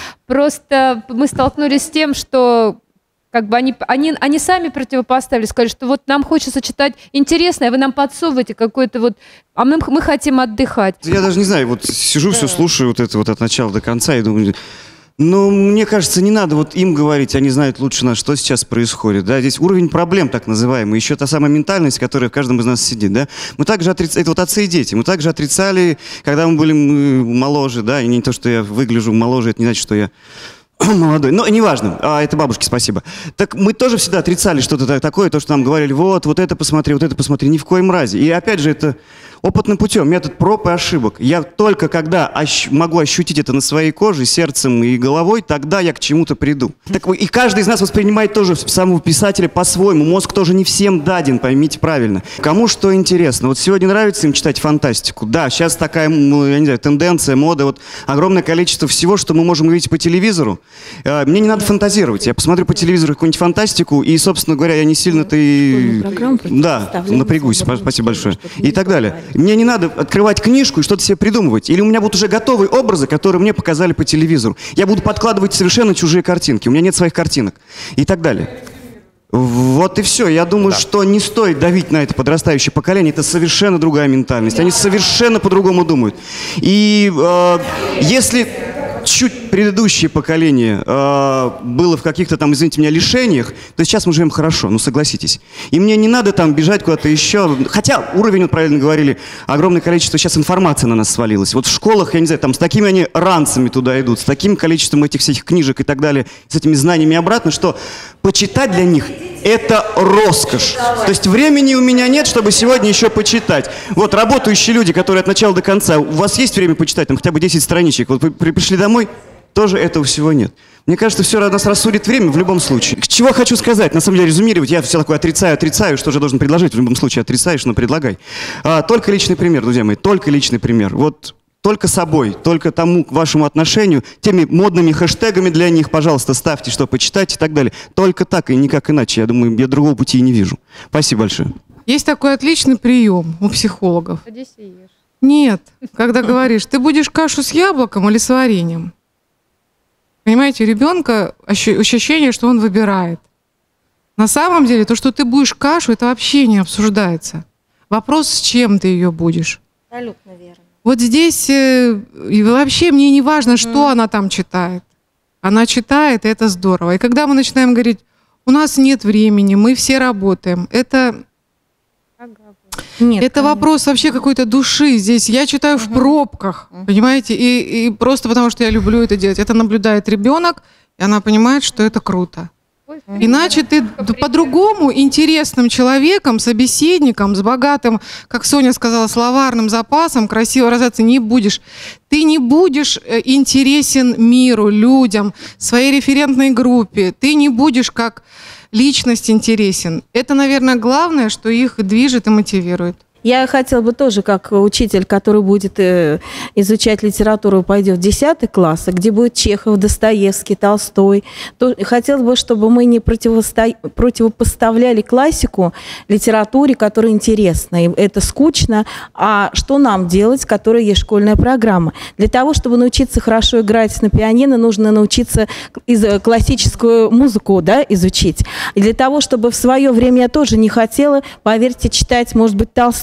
S12: Просто мы столкнулись с тем, что как бы они сами противопоставили, сказали, что вот нам хочется читать интересное, а вы нам подсовываете какое-то вот... А мы хотим отдыхать.
S3: Я даже не знаю, вот сижу, все слушаю вот это вот от начала до конца и думаю, ну, мне кажется, не надо вот им говорить, они знают лучше нас, что сейчас происходит, да, здесь уровень проблем так называемый, еще та самая ментальность, которая в каждом из нас сидит, да, мы также отрицали, это вот отцы и дети, мы также отрицали, когда мы были моложе, да, и не то, что я выгляжу моложе, это не значит, что я молодой, но неважно, это бабушке спасибо. Так мы тоже всегда отрицали что-то такое, то, что нам говорили, вот это посмотри, ни в коем разе. И опять же, это опытным путем, метод проб и ошибок. Я только когда могу ощутить это на своей коже, сердцем и головой, тогда я к чему-то приду. Так и каждый из нас воспринимает тоже самого писателя по-своему. Мозг тоже не всем даден, поймите правильно. Кому что интересно. Вот сегодня нравится им читать фантастику. Да, сейчас такая, я не знаю, тенденция, мода, вот огромное количество всего, что мы можем увидеть по телевизору. Мне не надо фантазировать. Я посмотрю по телевизору какую-нибудь фантастику, и, собственно говоря, я не сильно-то и... Да, напрягусь, спасибо большое. И так далее. Мне не надо открывать книжку и что-то себе придумывать. Или у меня будут уже готовые образы, которые мне показали по телевизору. Я буду подкладывать совершенно чужие картинки. У меня нет своих картинок. И так далее. Вот и все. Я думаю, что не стоит давить на это подрастающее поколение. Это совершенно другая ментальность. Они совершенно по-другому думают. И если чуть предыдущее поколение было в каких-то там, извините меня, лишениях, то сейчас мы живем хорошо, ну согласитесь. И мне не надо там бежать куда-то еще. Хотя уровень, вот правильно говорили, огромное количество сейчас информации на нас свалилось. Вот в школах, я не знаю, там с такими они ранцами туда идут, с таким количеством этих всех книжек и так далее, с этими знаниями обратно, что почитать для них это роскошь. То есть времени у меня нет, чтобы сегодня еще почитать. Вот работающие люди, которые от начала до конца, у вас есть время почитать, там хотя бы 10 страничек, вот вы пришли домой, тоже этого всего нет. Мне кажется, все нас рассудит время в любом случае. Чего хочу сказать, на самом деле, резюмировать, я все такое отрицаю, что же я должен предложить, в любом случае отрицаешь, но предлагай. Только личный пример, друзья мои, только личный пример. Вот только собой, только тому к вашему отношению, теми модными хэштегами для них, пожалуйста, ставьте, что почитать и так далее. Только так и никак иначе. Я думаю, я другого пути и не вижу. Спасибо большое.
S4: Есть такой отличный прием у психологов.
S12: Садись и ешь.
S4: Нет, когда говоришь, ты будешь кашу с яблоком или с вареньем? Понимаете, у ребенка ощущение, что он выбирает. На самом деле, то, что ты будешь кашу, это вообще не обсуждается. Вопрос, с чем ты ее будешь.
S2: Абсолютно верно.
S4: Вот здесь и вообще мне не важно, что она там читает. Она читает, и это здорово. И когда мы начинаем говорить, у нас нет времени, мы все работаем, это вопрос вообще какой-то души. Здесь я читаю в пробках, понимаете, и просто потому, что я люблю это делать. Это наблюдает ребенок, и она понимает, что это круто. Иначе ты по-другому интересным человеком, собеседником, с богатым, как Соня сказала, словарным запасом, красиво выражаться не будешь. Ты не будешь интересен миру, людям, своей референтной группе. Ты не будешь как личность интересен. Это, наверное, главное, что их движет и мотивирует.
S7: Я хотела бы тоже, как учитель, который будет изучать литературу, пойдет в 10 класс, где будет Чехов, Достоевский, Толстой, то хотелось бы, чтобы мы не противопоставляли классику литературе, которая интересна. И это скучно. А что нам делать, которая есть школьная программа? Для того, чтобы научиться хорошо играть на пианино, нужно научиться классическую музыку, да, изучить. И для того, чтобы в свое время я тоже не хотела, поверьте, читать, может быть, Толстого,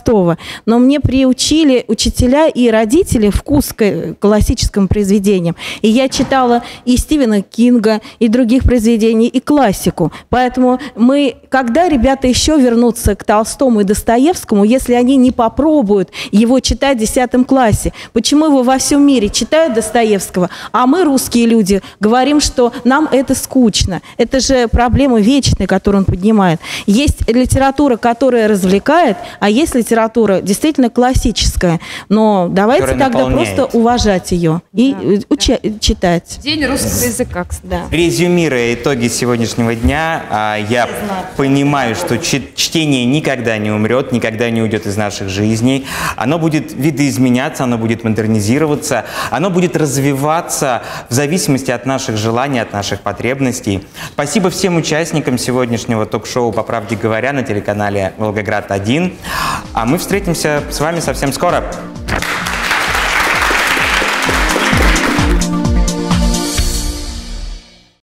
S7: Толстого, но мне приучили учителя и родители вкус к классическим произведениям. И я читала и Стивена Кинга, и других произведений, и классику. Поэтому когда ребята еще вернутся к Толстому и Достоевскому, если они не попробуют его читать в 10 классе? Почему его во всем мире читают Достоевского, а мы, русские люди, говорим, что нам это скучно? Это же проблема вечная, которую он поднимает. Есть литература, которая развлекает, а есть литература действительно классическая. Но давайте тогда просто уважать ее и читать.
S12: День русского языка, кстати.
S7: Да.
S1: Резюмируя итоги сегодняшнего дня, я понимаю, что чтение никогда не умрет, никогда не уйдет из наших жизней. Оно будет видоизменяться, оно будет модернизироваться, оно будет развиваться в зависимости от наших желаний, от наших потребностей. Спасибо всем участникам сегодняшнего ток-шоу «По правде говоря» на телеканале «Волгоград-1». А мы встретимся с вами совсем скоро.